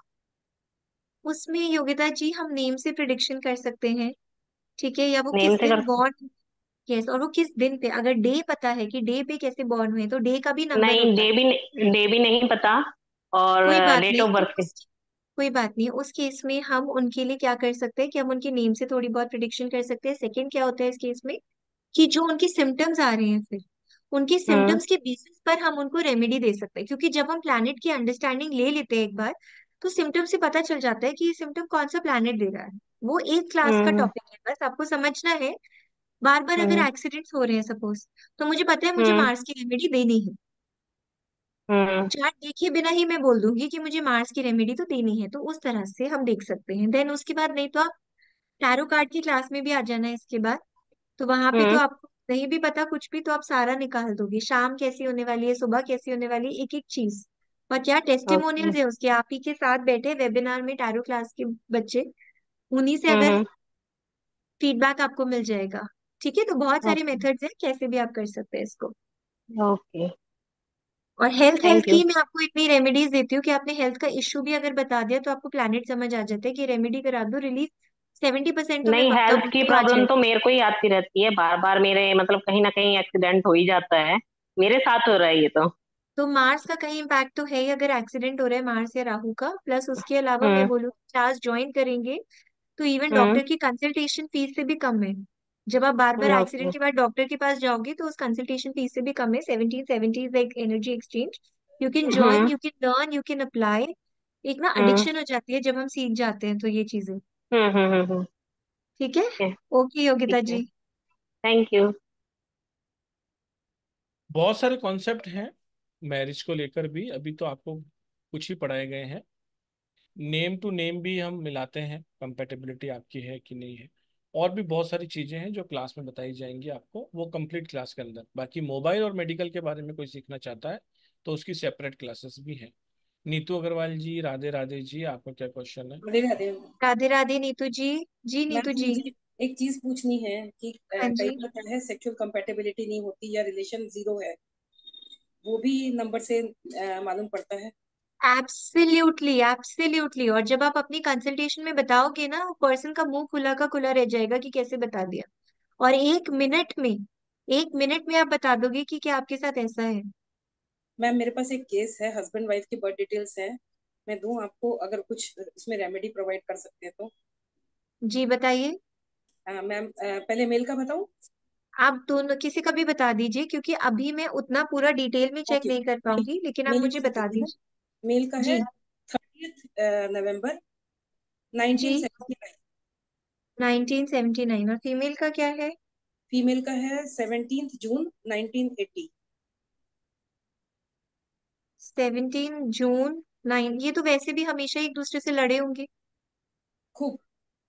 उसमें योगिता जी हम नेम से प्रिडिक्शन कर सकते हैं, ठीक है, या वो नेम किस से दिन कर? बॉर्न। यस, और वो किस दिन पे, अगर डे पता है कि डे पे कैसे बॉर्न हुए तो डे का भी नंबर नहीं, होता है। डे भी डे भी नहीं पता, और कोई बात डेट नहीं ऑफ तो बर्थ। उस कोई बात नहीं, उस केस में हम उनके लिए क्या कर सकते हैं कि हम उनके नेम से थोड़ी बहुत प्रिडिक्शन कर सकते हैं। सेकंड क्या होता है इस केस में, कि जो उनके सिम्टम्स आ रहे हैं, फिर उनके हम्म। सिम्टम्स के बेसिस पर हम उनको रेमेडी दे सकते हैं, क्योंकि जब हम प्लैनेट की अंडरस्टैंडिंग ले लेते हैं एक बार, तो सिम्टम से पता चल जाता है कि ये सिम्टम कौन सा प्लैनेट दे रहा है। वो एक क्लास का हम्म। टॉपिक है, बस आपको समझना है। बार बार अगर हम्म। एक्सीडेंट्स हो रहे हैं सपोज, तो मुझे पता है मुझे हम्म। मार्स की रेमेडी देनी है। हम्म। चार्ट देखे बिना ही मैं बोल दूंगी कि मुझे मार्स की रेमेडी तो देनी है, तो उस तरह से हम देख सकते हैं। देन उसके बाद नहीं तो आप टैरो कार्ड की क्लास में भी आ जाना है इसके बाद। तो वहां पे तो हम्म। आपको नहीं भी पता कुछ भी, तो आप सारा निकाल दोगे, शाम कैसी होने वाली है, सुबह कैसी होने वाली है, एक एक चीज। और क्या ओके। टेस्टिमोनियल्स है उसके, आप ही के साथ बैठे वेबिनार में टैरो क्लास के बच्चे, उन्हीं से अगर हम्म। फीडबैक आपको मिल जाएगा। ठीक है, तो बहुत सारे ओके। मेथड्स हैं कैसे भी आप कर सकते हैं इसको। ओके। और हेल्थ हेल्थ थैंक यू। की मैं आपको इतनी रेमेडीज देती हूँ कि आपने हेल्थ का इश्यू भी अगर बता दिया तो आपको प्लैनेट समझ आ जाता है कि रेमेडी करा दो, रिलीफ सेवेंटी परसेंट तो मैं नहीं, पक्का हेल्थ की बोलती हूँ आ प्रॉब्लम जाए। तो मेरे को ही आती रहती है बार बार, मेरे मतलब कहीं ना कहीं एक्सीडेंट हो ही जाता है, मेरे साथ हो रहा है ये तो। तो मार्स का कहीं इम्पैक्ट तो है ही, अगर एक्सीडेंट हो रहा है मार्स या राहु का, प्लस उसके अलावा मैं हम्म। बोलूँ क्लास ज्वाइन करेंगे तो इवन हम्म। डॉक्टर की कंसल्टेशन फीस से भी कम है। जब आप बार बार ओके। एक्सीडेंट के बाद डॉक्टर के पास जाओगे तो उस कंसल्टेशन फीस से भी कम है, seventeen seventy is like energy exchange. You can join, hmm. You can learn, you can apply. एक ना हम्म। एडिक्शन हो जाती है जब हम सीख जाते हैं तो ये चीजें। हम्म। हम्म। हम्म। हम्म, ठीक है। ठीक है। ओके योगिता ठीक है। जी। Thank you. बहुत सारे कॉन्सेप्ट हैं मैरिज को लेकर भी, अभी तो आपको कुछ ही पढ़ाए गए हैं। नेम टू नेम भी हम मिलाते हैं, कंपेटेबिलिटी आपकी है कि नहीं है। और भी बहुत सारी चीज़ें हैं जो क्लास में बताई जाएंगी आपको, वो कंप्लीट क्लास के अंदर। बाकी मोबाइल और मेडिकल के बारे में कोई सीखना चाहता है तो उसकी सेपरेट क्लासेस भी हैं। नीतू अग्रवाल जी, राधे राधे जी, आपका क्या क्वेश्चन है? राधे राधे। राधे राधे नीतू जी। जी मैम नीतू जी। मुझे एक चीज पूछनी है कि अ, हाँ कई जी। बार क्या है, सेक्सुअल कंपेटेबिलिटी नहीं होती या रिलेशन जीरो है, वो भी नंबर से अ, मालूम पड़ता है। Absolutely absolutely. और जब आप अपनी कंसल्टेशन में बताओगे ना, पर्सन का मुंह खुला का खुला रह जाएगा कि कैसे बता दिया। और एक मिनट में, एक मिनट में आप बता दोगे कि क्या आपके साथ ऐसा है। मैम मेरे पास एक केस है, हस्बैंड वाइफ की बर्थ डिटेल्स है, मैं दूं आपको अगर कुछ इसमें रेमेडी प्रोवाइड कर सकते हैं तो। जी बताइए। अ, मैम अ, पहले मेल का बताऊं? आप दोनों किसी का भी बता दीजिए, क्योंकि अभी मैं उतना पूरा डिटेल में चेक ओके, नहीं कर मेल पाऊंगी, लेकिन आप मेल ही मुझे बता बता देती हूँ। दीजिए। मेल का है जी। थर्टियथ नवंबर जी। Nineteen seventy nine. Nineteen seventy nine. और फीमेल का क्या है? फीमेल का है seventeenth June nineteen eighty. Seventeen June. Nine, ये तो वैसे भी हमेशा एक दूसरे से लड़े होंगे, खूब।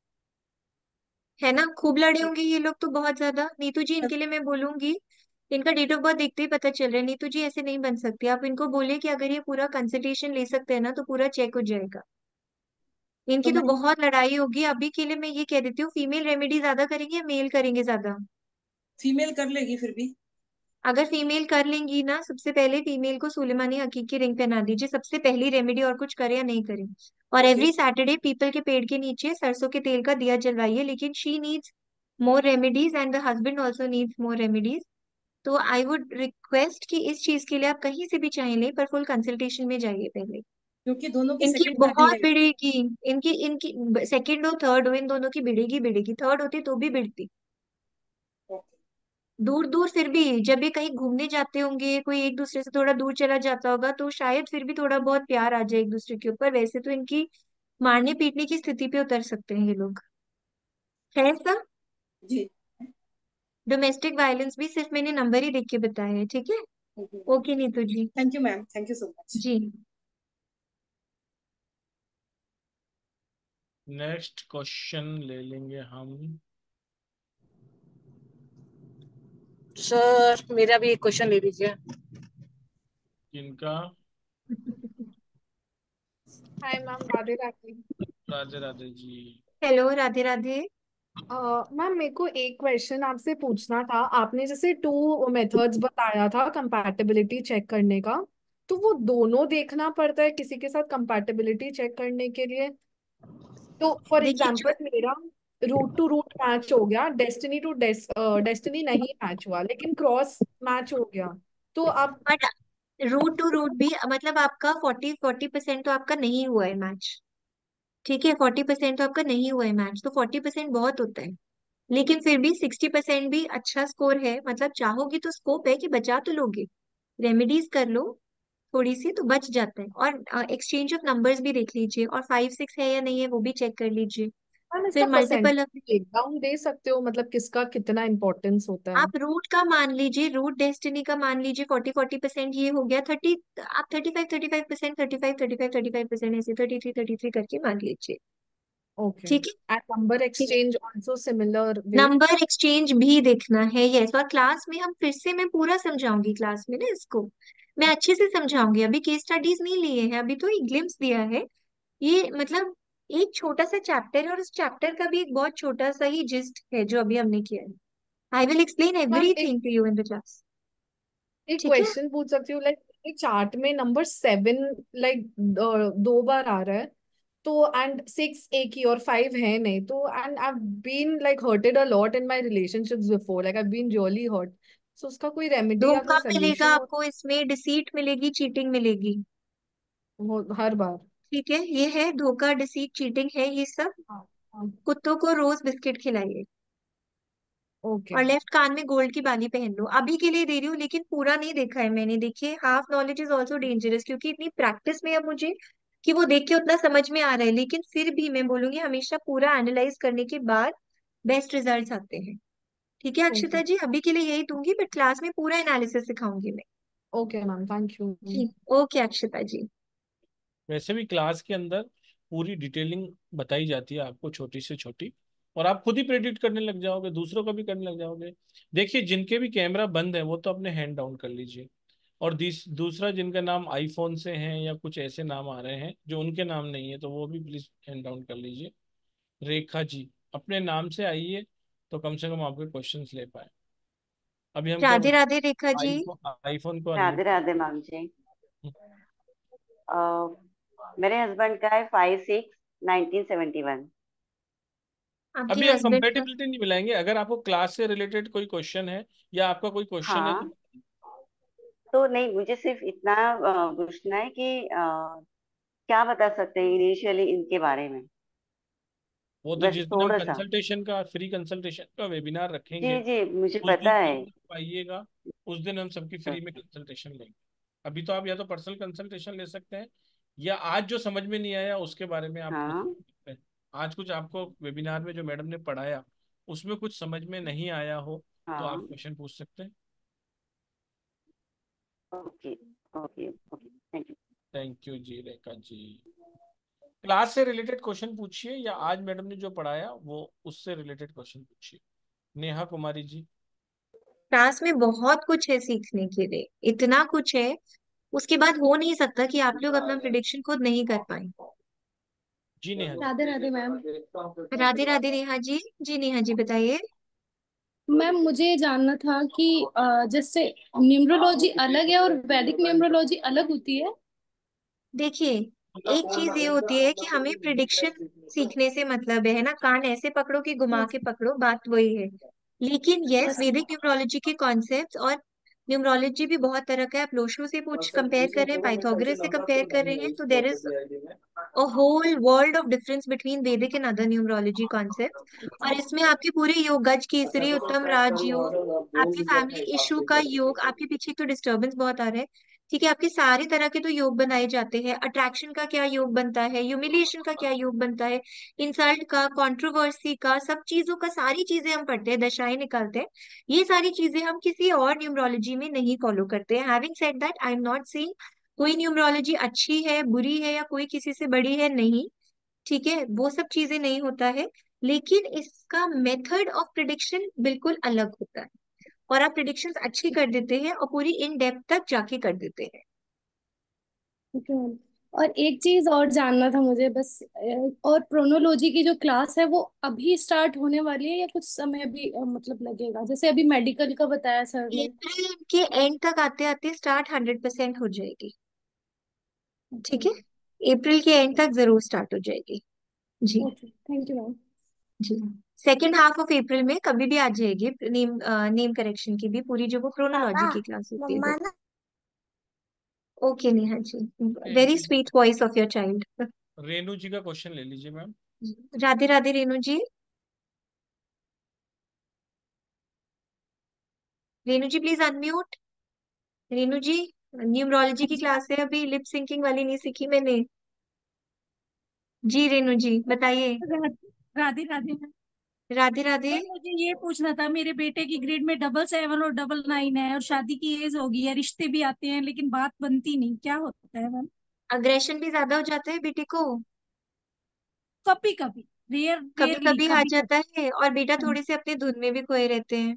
है ना? खूब लड़े होंगे ये लोग तो, बहुत ज्यादा। नीतू जी इनके लिए मैं बोलूंगी, इनका डेट ऑफ बर्थ देखते ही पता चल रहा है। नीतू जी ऐसे नहीं बन सकती, आप इनको बोले कि अगर ये पूरा कंसल्टेशन ले सकते हैं ना तो पूरा चेक हो जाएगा। तो इनकी तो मैं बहुत लड़ाई होगी। अभी के लिए मैं ये कह देती हूँ, फीमेल रेमेडी ज्यादा करेंगे या मेल करेंगे ज्यादा? फीमेल कर लेगी फिर भी। अगर फीमेल कर लेंगी ना, सबसे पहले फीमेल को सुलेमानी हकीकी रिंग पहना दीजिए, सबसे पहली रेमेडी। और कुछ करे या नहीं करे। और ओके। एवरी सैटरडे पीपल के पेड़ के नीचे सरसों के तेल का दिया जलवाइए। लेकिन she needs more remedies and the husband also needs more remedies. तो आई वुड रिक्वेस्ट कि इस चीज के लिए आप कहीं से भी चाहे लें, पर फुल कंसल्टेशन में जाइए पहले। क्योंकि दोनों की इनकी सेकंड टाइम बहुत है। बिड़ेगी। इनकी इनकी सेकंड हो थर्ड हो, इन दोनों की बिड़ेगी बिड़ेगी। थर्ड होती तो भी बिड़ती। ओके। दूर दूर फिर भी जब ये कहीं घूमने जाते होंगे, कोई एक दूसरे से थोड़ा दूर चला जाता होगा, तो शायद फिर भी थोड़ा बहुत प्यार आ जाए एक दूसरे के ऊपर। वैसे तो इनकी मारने पीटने की स्थिति पे उतर सकते हैं ये लोग, है ऐसा। जी। डोमेस्टिक वायलेंस भी सिर्फ मैंने नंबर ही देख के बताया है, ठीक है? Okay Neetu ji. Thank you ma'am, thank you so much. जी। नेक्स्ट क्वेश्चन ले लेंगे हम। सर मेरा भी एक क्वेश्चन ले लीजिए। जिनका। Hi ma'am, Radhe Radhe. Radhe Radhe ji. Hello Radhe Radhe. अ, मैम मेरे को एक क्वेश्चन आपसे पूछना था। आपने जैसे टू मेथड्स बताया था कंपैटिबिलिटी चेक करने का, तो वो दोनों देखना पड़ता है किसी के साथ कंपैटिबिलिटी चेक करने के लिए? तो फॉर देखिए एग्जांपल जो, मेरा रूट टू रूट मैच हो गया, डेस्टिनी टू डेस्टिनी नहीं मैच हुआ, लेकिन क्रॉस मैच हो गया। तो आप बट रूट टू रूट भी मतलब आपका फोर्टी फोर्टी परसेंट तो आपका नहीं हुआ है मैच। ठीक है, फोर्टी परसेंट तो आपका नहीं हुआ है मैच, तो फोर्टी परसेंट बहुत होता है। लेकिन फिर भी सिक्सटी परसेंट भी अच्छा स्कोर है, मतलब चाहोगी तो स्कोप है कि बचा तो लोगे। रेमेडीज कर लो थोड़ी सी तो बच जाता है। और एक्सचेंज ऑफ नंबर्स भी देख लीजिए, और फाइव सिक्स है या नहीं है वो भी चेक कर लीजिए। मैम इसका फिर परसेंटेज मल्टीपल। ब्रेकडाउन दे सकते हो, मतलब किसका कितना इम्पोर्टेंस होता है? आप रूट का मान लीजिए, रूट डेस्टिनी का मान लीजिए, फोर्टी फोर्टी परसेंट ये हो गया। थर्टी, आप thirty five thirty five percent, thirty five thirty five thirty five percent ऐसे थर्टी थ्री थर्टी थ्री करके मान लीजिए। ओके। ठीक एंड नंबर है। Exchange also similar way? Number exchange भी देखना है, यस। और क्लास में हम फिर से, मैं पूरा समझाऊंगी क्लास में ना इसको, मैं अच्छे से समझाऊंगी। अभी केस स्टडीज नहीं लिए हैं, अभी तो एक ग्लिम्स दिया है। ये मतलब एक छोटा सा चैप्टर है, और उस चैप्टर का भी एक बहुत छोटा सा ही जिस्ट है जो अभी हमने किया है। आई विल एक्सप्लेन मैम एक everything to you in the class. एक ठीक है। क्वेश्चन पूछ सकती हूँ, लाइक चार्ट में नंबर सेवन लाइक दो बार आ रहा है, तो एंड सिक्स एक ही और फाइव है नहीं, तो and I been like hurted a lot in my relationships before, like I been really hurt. So उसका कोई रेमेडी या कोई धोखा मिलेगा सोल्यूशन हो? आपको इसमें, डिसीट मिलेगी, चीटिंग मिलेगी। हो हर बार? ठीक है, ये है धोखा, डिसीट, चीटिंग है ये सब। हाँ हाँ। कुत्तों को रोज बिस्किट खिलाइए। ओके। और लेफ्ट कान में गोल्ड की बाली पहन लो। अभी के लिए दे रही हूँ, लेकिन पूरा नहीं देखा है मैंने। देखिए, half knowledge is also dangerous, क्योंकि इतनी प्रैक्टिस में अब मुझे कि वो देख के उतना समझ में आ रहा है। लेकिन फिर भी मैं बोलूंगी, हमेशा पूरा एनालाइज करने के बाद बेस्ट रिजल्ट्स आते हैं। ठीक है ओके। अक्षिता जी, अभी के लिए यही दूंगी, बट क्लास में पूरा एनालिसिस सिखाऊंगी मैं। Okay ma'am, thank you. जी। ओके अक्षिता जी। वैसे भी क्लास के अंदर पूरी डिटेलिंग बताई जाती है आपको, छोटी से छोटी। और आप खुद ही प्रेडिक्ट करने लग जाओगे, दूसरों का भी करने लग जाओगे। देखिए, जिनके भी कैमरा बंद है वो तो अपने हैंड डाउन कर लीजिए। और दिस दूसरा, जिनका नाम आईफोन से है या कुछ ऐसे नाम आ रहे हैं जो उनके नाम नहीं है, तो वो भी प्लीज हैंड डाउन कर लीजिए। रेखा जी, अपने नाम से आइए तो कम से कम आपके क्वेश्चंस ले पाए। अभी हम क्या राधे बोलते राधे रेखा हैं, जी। आईफोन आईफोन को राधे अनम्यूट राधे मैम जी। कर। अ, मेरे हस्बैंड का है five six nineteen seventy one. आपके अभी हम हस्बैंड का? कंपेटिबिलिटी नहीं मिलाएंगे, अगर आपको क्लास से रिलेटेड कोई क्वेश्चन है या आपका कोई क्वेश्चन है तो हाँ, तो नहीं, मुझे सिर्फ इतना अ, पूछना है कि अ, क्या बता सकते हैं इनिशियली इनके बारे में, वो तो बस जिस दिन हम थोड़ा सा। कंसल्टेशन का फ्री कंसल्टेशन का वेबिनार जी रखेंगे जी, मुझे उस पता दिन है। जब आप आइएगा, उस दिन हम सबकी फ्री में कंसल्टेशन लेंगे। अभी तो आप या तो पर्सनल कंसल्टेशन ले सकते हैं, या आज जो समझ में नहीं आया उसके बारे में आप पूछ हाँ सकते हैं। आज कुछ आपको वेबिनार में जो मैडम ने पढ़ाया उसमें कुछ समझ में नहीं आया हो तो आप हाँ। क्वेश्चन पूछ सकते हैं। Okay okay okay, thank you. Thank you जी रेखा जी। क्लास से रिलेटेड क्वेश्चन पूछिए या आज मैडम ने जो पढ़ाया वो उससे रिलेटेड क्वेश्चन पूछिए। नेहा कुमारी जी। क्लास में बहुत कुछ है सीखने के लिए, इतना कुछ है, उसके बाद हो नहीं सकता कि आप लोग अपना प्रिडिक्शन खुद नहीं कर पाए। जी नेहा जी। राधे राधे मैम। राधे राधे नेहा जी। जी नेहा जी बताइए। मैम मुझे ये जानना था कि अ, जैसे न्यूमरोलॉजी अलग है और वैदिक न्यूमरोलॉजी अलग होती है। देखिए, एक चीज ये होती है कि हमें प्रिडिक्शन सीखने से मतलब है ना, कान ऐसे पकड़ो कि घुमा यस। के पकड़ो, बात वही है। लेकिन यस, यस। वैदिक न्यूमरोलॉजी के कॉन्सेप्ट्स और न्यूमरोलॉजी भी बहुत तरह का है। आप लोशो से पूछ कंपेयर कर रहे हैं, पाइथागोरस से कंपेयर कर रहे हैं, तो there is a whole world of difference between Vedic and other numerology concepts। और इसमें आपके पूरे योग, गज केसरी, उत्तम राजयोग, आपके फैमिली इशू का योग, आपके पीछे तो डिस्टरबेंस बहुत आ रहा है, ठीक है, आपके सारे तरह के तो योग बनाए जाते हैं। अट्रैक्शन का क्या योग बनता है, ह्यूमिलिएशन का क्या योग बनता है, इंसल्ट का, कंट्रोवर्सी का, सब चीजों का, सारी चीजें हम पढ़ते हैं, दशाएं निकालते हैं। ये सारी चीजें हम किसी और न्यूमरोलॉजी में नहीं फॉलो करते हैं। Having said that, I am not saying कोई न्यूमरोलॉजी अच्छी है, बुरी है, या कोई किसी से बड़ी है, नहीं, ठीक है, वो सब चीजें नहीं होता है। लेकिन इसका मेथड ऑफ प्रिडिक्शन बिल्कुल अलग होता है, और आप प्रिडिक्शंस अच्छी कर देते हैं और पूरी इन डेप्थ तक जाके कर देते हैं। Okay ma'am. और एक चीज और जानना था मुझे बस, अ, और प्रोनोलॉजी की जो क्लास है वो अभी स्टार्ट होने वाली है या कुछ समय भी अ, मतलब लगेगा, जैसे अभी मेडिकल का बताया सर ने। अप्रैल के एंड तक आते आते स्टार्ट हंड्रेड परसेंट हो जाएगी। ओके। ठीक है, अप्रैल के एंड तक जरूर स्टार्ट हो जाएगी। जी। Okay, thank you ma'am. जी। सेकेंड हाफ ऑफ अप्रैल में कभी भी आ जाएगी, नेम नेम करेक्शन की भी पूरी, जो वो पापा, क्रोनोलॉजी की क्लास होती है मम्मा वो। ना। Okay Neha ji, thank very you. Sweet voice of your child. Renu ji का क्वेश्चन ले लीजिए ma'am. Radhe Radhe Renu ji. Renu ji please unmute. Renu ji, numerology की क्लास है अभी, लिप सिंकिंग वाली नहीं सीखी मैंने। जी रेणु जी बताइए। राधे राधे मैम। राधे राधे। मैम, मुझे ये पूछना था, मेरे बेटे की ग्रेड में डबल सेवन और डबल नाइन है और शादी की एज हो गई है, रिश्ते भी आते हैं लेकिन बात बनती नहीं, क्या होता है मैम? अग्रेशन भी ज्यादा हो जाता है बेटे को? कभी कभी, रेयर कभी रेयरली कभी आ कभी कभी। जाता है, और बेटा हाँ थोड़े से अपने धुन में भी खोए रहते हैं,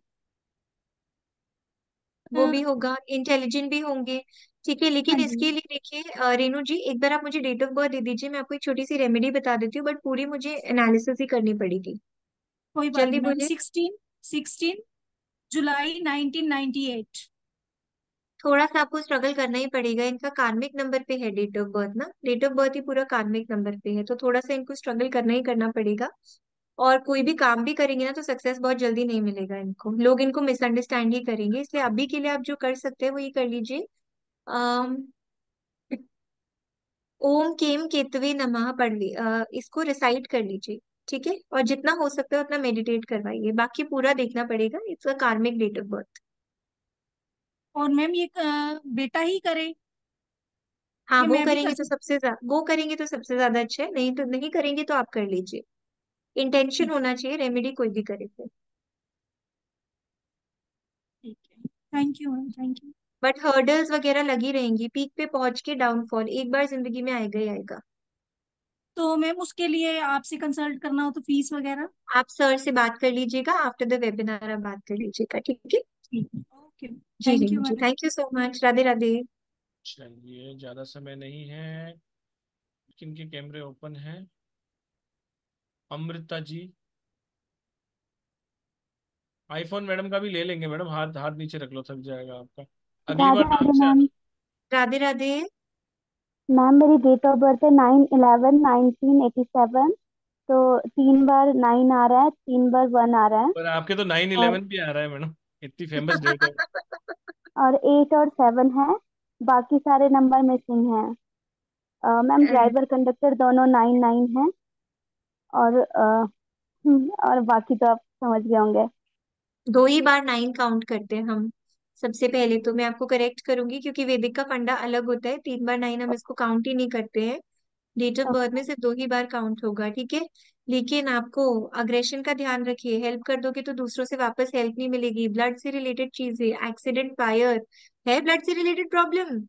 वो हाँ भी होगा, इंटेलिजेंट भी होंगे। ठीक है, हाँ लेकिन जी। इसके लिए देखिए अ, रेणु जी, एक बार आप मुझे डेट ऑफ बर्थ दे दीजिए, मैं आपको एक छोटी सी रेमेडी बता देती हूँ, बट पूरी मुझे एनालिसिस ही करनी पड़ेगी। कोई बात जल्दी नहीं मैम। बोलिए। Sixteen sixteen July nineteen ninety eight. थोड़ा सा आपको स्ट्रगल करना ही पड़ेगा, इनका कार्मिक नंबर पे है डेट ऑफ बर्थ ना, डेट ऑफ बर्थ ही पूरा कार्मिक नंबर पे है, तो थोड़ा सा इनको स्ट्रगल करना ही करना पड़ेगा। और कोई भी काम भी करेंगे ना तो सक्सेस बहुत जल्दी नहीं मिलेगा इनको, लोग इनको मिसअंडरस्टैंड ही करेंगे, इसलिए अभी के लिए आप जो कर सकते हैं वो ये कर लीजिए। अम, ओम केम केतवे नमः पढ़ ली, अ, इसको रिसाइट कर लीजिए। ठीक है, और जितना हो सकता है उतना मेडिटेट करवाइए, बाकी पूरा देखना पड़ेगा, it's a karmic date of birth. और मैम ये अ, बेटा ही करे हाँ, या वो मैं भी कर करेंगे तो सकती? सबसे ज्यादा, वो करेंगे तो सबसे ज्यादा अच्छा है, नहीं तो नहीं करेंगे तो आप कर लीजिए। इंटेंशन ठीक होना चाहिए, रेमेडी कोई भी करे फिर। ठीक है। Thank you ma'am, thank you. But hurdles वगैरह लगी रहेंगी, पीक पे पहुंच के डाउनफॉल एक बार जिंदगी में आएगा ही आएगा। तो मैम उसके लिए आपसे कंसल्ट करना हो तो फीस वगैरह? आप सर से बात कर लीजिएगा, आफ्टर द वेबिनार आप बात कर लीजिएगा, ठीक है। ठीक है, ओके। जी thank you Renu ji, ma'am. Thank you so much, Radhe Radhe. चलिए ज्यादा समय नहीं है, किनके कैमरे ओपन हैं? अमृता जी। आईफोन मैडम का भी ले लेंगे मैडम, हाथ हाथ नीचे रख लो, थक जाएगा आपका। अगली राधे बार नाम राधे से मैम। आना। राधे राधे। मैम मेरी डेट ऑफ बर्थ है nine eleven nineteen eighty seven. तो तीन बार नाइन आ रहा है, तीन बार वन आ रहा है। पर आपके तो नाइन और इलेवन भी आ रहा है मैडम, इतनी फेमस डेट है। और एट और सेवन है। बाकी सारे नंबर मिसिंग हैं। अ, मैम ड्राइवर कंडक्टर दोनों नाइन नाइन है। और अ, हम्म, और बाकी तो आप समझ गए होंगे। दो ही बार नाइन काउंट करते हैं हम। सबसे पहले तो मैं आपको करेक्ट करूंगी क्योंकि वैदिक का फंडा अलग होता है, तीन बार नाइन हम इसको काउंट ही नहीं करते हैं। डेट ऑफ बर्थ में ओके सिर्फ दो ही बार काउंट होगा, ठीक है। लेकिन आपको अग्रेशन का ध्यान रखिए, हेल्प कर दोगे तो दूसरों से वापस हेल्प नहीं मिलेगी। ब्लड से रिलेटेड चीजें, एक्सीडेंट, फायर, है ब्लड से रिलेटेड प्रॉब्लम,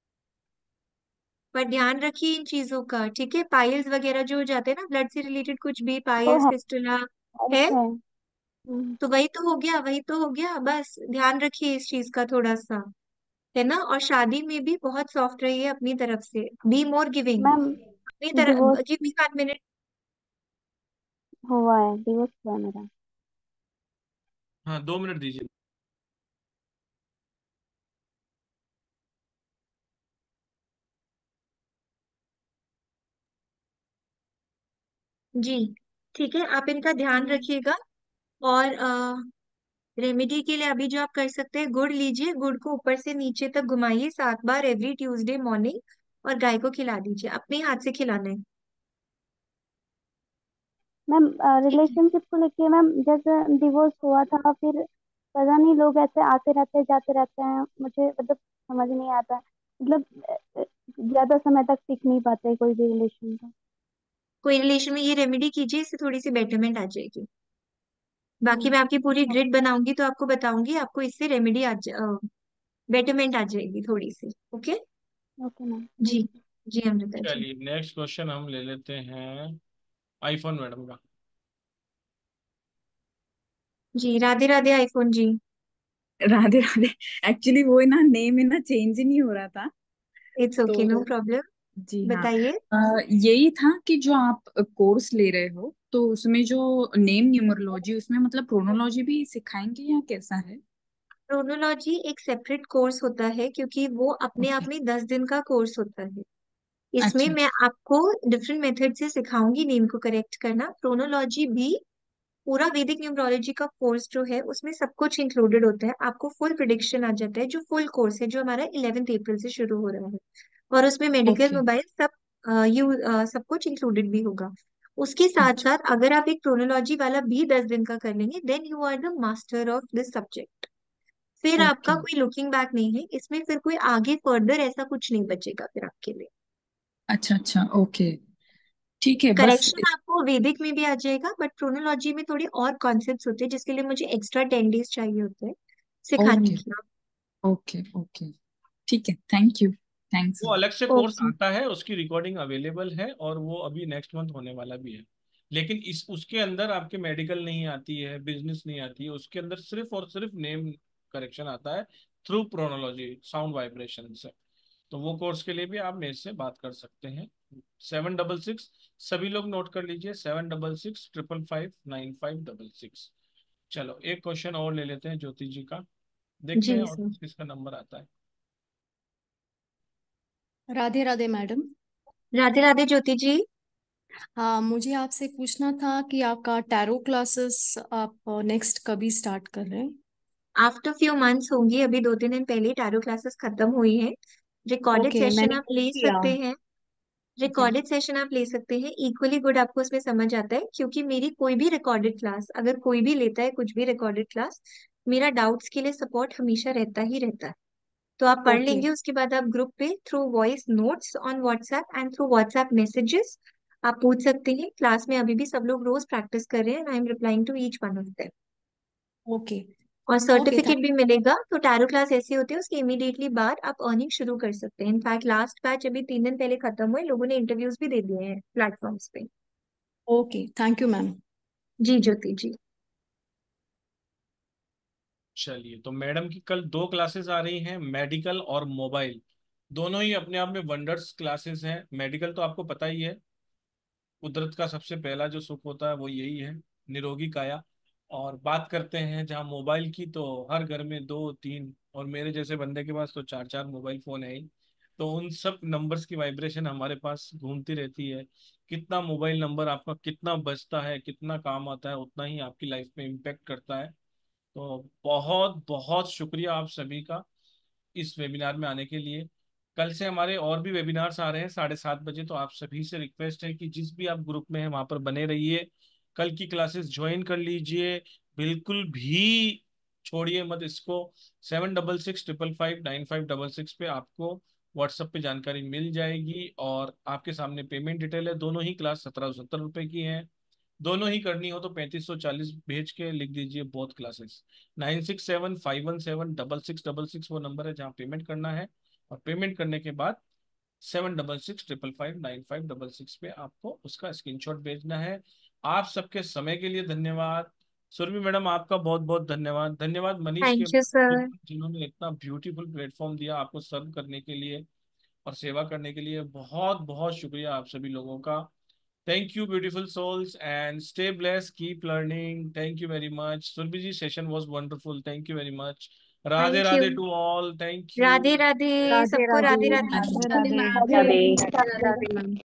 पर ध्यान रखिए इन चीजों का, ठीक है। पाइल्स वगैरह जो हो जाते हैं ना ब्लड से रिलेटेड, कुछ भी वो पाइल्स, है, फिस्टुला हेल्प है, है। हम्म, तो वही तो हो गया, वही तो हो गया, बस ध्यान रखिए इस चीज का थोड़ा सा, है ना। और शादी में भी बहुत सॉफ्ट रहिए अपनी तरफ से, बी मोर गिविंग मैम अपनी तरफ। Divorce give me one minute. हुआ है, डिवोर्स हुआ है मेरा। हाँ, दो मिनट दीजिए। जी, ठीक है, आप इनका ध्यान जी रखिएगा। और रेमेडी के लिए अभी जो आप कर सकते हैं, गुड़ लीजिए, गुड़ को ऊपर से नीचे तक घुमाइए सात बार एवरी ट्यूसडे मॉर्निंग, और गाय को खिला दीजिए, अपने हाथ से खिलाना है। मैम ठीक है। रिलेशनशिप को लेके मैम, जैसे डिवोर्स हुआ था फिर पता नहीं लोग ऐसे आते रहते जाते रहते हैं, मुझे मतलब समझ नहीं आता। मतलब अ, अ, ज्यादा समय तक टिक नहीं पाते कोई भी रिलेशन का। कोई रिलेशन में ये रेमेडी कीजिए, इससे थोड़ी सी बेटरमेंट आ जाएगी। बाकी मैं आपकी पूरी ग्रिड बनाऊंगी तो आपको बताऊंगी, आपको इससे रेमेडी आ बेटरमेंट आ जाएगी थोड़ी सी, ओके। ओके मैम, जी। Thank you. जी अमृता जी। चलिए नेक्स्ट क्वेश्चन हम ले लेते हैं आईफोन मैडम का। जी राधे राधे आईफोन जी। राधे राधे। एक्चुअली वो है ना, नेम है ना, चेंज ही नहीं हो रहा था। इट्स ओके, नो तो प्रॉब्लम। जी हाँ। बताइए। अ, यही था कि जो आप कोर्स ले रहे हो तो उसमें जो नेम न्यूमरोलॉजी, उसमें मतलब प्रोनोलॉजी भी सिखाएंगे या कैसा है? क्रोनोलॉजी एक सेपरेट कोर्स होता है क्योंकि वो अपने आप ओके। में दस दिन का कोर्स होता है। इसमें अच्छा मैं अच्छा। आपको डिफरेंट मेथड से सिखाऊंगी नेम को करेक्ट करना। क्रोनोलॉजी भी पूरा वैदिक न्यूमरोलॉजी का कोर्स जो है उसमें सब कुछ इंक्लूडेड होता है, आपको फुल प्रिडिक्शन आ जाता है, जो फुल कोर्स है जो हमारा इलेवेंथ अप्रैल से शुरू हो रहा है। और उसमें मेडिकल, ओके मोबाइल सब अ, यू अ, सब कुछ इंक्लूडेड भी होगा। उसके साथ अच्छा। साथ अगर आप एक क्रोनोलॉजी वाला भी दस दिन का कर लेंगे, then you are the master of this subject. फिर आपका ओके। कोई लुकिंग बैक नहीं है इसमें, फिर कोई आगे फर्दर ऐसा कुछ नहीं बचेगा फिर आपके लिए। अच्छा अच्छा। ओके। ठीक है बस। करेक्शन आपको वैदिक में भी आ जाएगा, बट क्रोनोलॉजी में थोड़ी और कॉन्सेप्ट्स होते हैं जिसके लिए मुझे एक्स्ट्रा टेन डेज चाहिए होते हैं सिखाने ओके की। Okay okay. ठीक है, थैंक यू। थैंक्स। वो अलग से कोर्स ओके। आता है, उसकी रिकॉर्डिंग अवेलेबल है, और वो अभी नेक्स्ट मंथ होने वाला भी है। लेकिन इस उसके अंदर आपके मेडिकल नहीं आती है, बिजनेस नहीं आती है, उसके अंदर सिर्फ और सिर्फ नेम करेक्शन आता है थ्रू प्रोनोलॉजी, साउंड वाइब्रेशन से। तो वो कोर्स के लिए भी आप मेरे से बात कर सकते हैं। सेवन डबल सिक्स, सभी लोग नोट कर लीजिए, seven double six triple five nine five double six. चलो एक क्वेश्चन और ले लेते हैं ज्योति जी का, देखते जी हैं और सर। किस किसका नंबर आता है। राधे राधे मैडम। राधे राधे ज्योति जी। हाँ, मुझे आपसे पूछना था कि आपका टैरो क्लासेस आप नेक्स्ट कभी स्टार्ट कर रहे हैं? आफ्टर फ्यू मंथ्स होंगी, अभी दो तीन दिन पहले टैरो क्लासेस खत्म हुई हैं। रिकॉर्डेड ओके, सेशन मैंने आप बुक ले किया। सकते हैं। ठीक है। रिकॉर्डेड सेशन आप ले सकते हैं, इक्वली गुड आपको उसमें समझ आता है, क्योंकि मेरी कोई भी रिकॉर्डेड क्लास अगर कोई भी लेता है, कुछ भी रिकॉर्डेड क्लास, मेरा डाउट्स के लिए सपोर्ट हमेशा रहता ही रहता है। तो आप पढ़ ओके लेंगे, उसके बाद आप ग्रुप पे through voice notes on WhatsApp and through WhatsApp messages आप पूछ सकते हैं। क्लास में अभी भी सब लोग रोज प्रैक्टिस कर रहे हैं, I am replying to each one of them. Okay और ओके। सर्टिफिकेट थैंक भी मिलेगा। तो टैरो क्लास ऐसी होती है, उसके इमीडिएटली बाद आप अर्निंग शुरू कर सकते हैं। इनफैक्ट लास्ट बैच अभी तीन दिन पहले खत्म हुए, लोगों ने इंटरव्यूज भी दे दिए हैं प्लेटफॉर्म्स पे। Okay thank you ma'am. जी ज्योति जी। चलिए, तो मैडम की कल दो क्लासेस आ रही हैं, मेडिकल और मोबाइल। दोनों ही अपने आप में वंडर्स क्लासेस हैं। मेडिकल तो आपको पता ही है, कुदरत का सबसे पहला जो सुख होता है वो यही है, निरोगी काया। और बात करते हैं जहाँ मोबाइल की, तो हर घर में दो तीन, और मेरे जैसे बंदे के पास तो चार चार मोबाइल फोन है ही। तो उन सब नंबर्स की वाइब्रेशन हमारे पास घूमती रहती है। कितना मोबाइल नंबर आपका कितना बजता है, कितना काम आता है, उतना ही आपकी लाइफ में इम्पेक्ट करता है। तो बहुत बहुत शुक्रिया आप सभी का इस वेबिनार में आने के लिए। कल से हमारे और भी वेबिनार्स आ रहे हैं साढ़े सात बजे, तो आप सभी से रिक्वेस्ट है कि जिस भी आप ग्रुप में हैं वहां पर बने रहिए, कल की क्लासेस ज्वाइन कर लीजिए, बिल्कुल भी छोड़िए मत इसको। Seven double six triple five nine five double six पे आपको व्हाट्सएप पे जानकारी मिल जाएगी, और आपके सामने पेमेंट डिटेल है। दोनों ही क्लास सत्रह सौ सत्तर रुपए की है। दोनों ही करनी हो तो पैंतीस सौ चालीस भेज के लिख दीजिए both classes. Nine six seven five one seven double six double six वो नंबर है जहाँ पेमेंट करना है। और पेमेंट करने के बाद seven double six triple five nine five double six पे आपको उसका स्क्रीनशॉट भेजना है। आप सबके समय के लिए धन्यवाद। सुरभि मैडम आपका बहुत बहुत धन्यवाद। धन्यवाद मनीष के, थैंक यू सर। जिन्होंने इतना ब्यूटीफुल प्लेटफॉर्म दिया आपको सर्व करने के लिए और सेवा करने के लिए। बहुत बहुत शुक्रिया आप सभी लोगों का। Thank you, beautiful souls, and stay blessed. Keep learning. Thank you very much. Surbhi ji, session was wonderful. Thank you very much. Radhe thank you. Radhe to all. Thank you. Radhe Radhe Radhe सबको, राधे राधे राधे। राधे राधे राधे। राधे राधे मैम।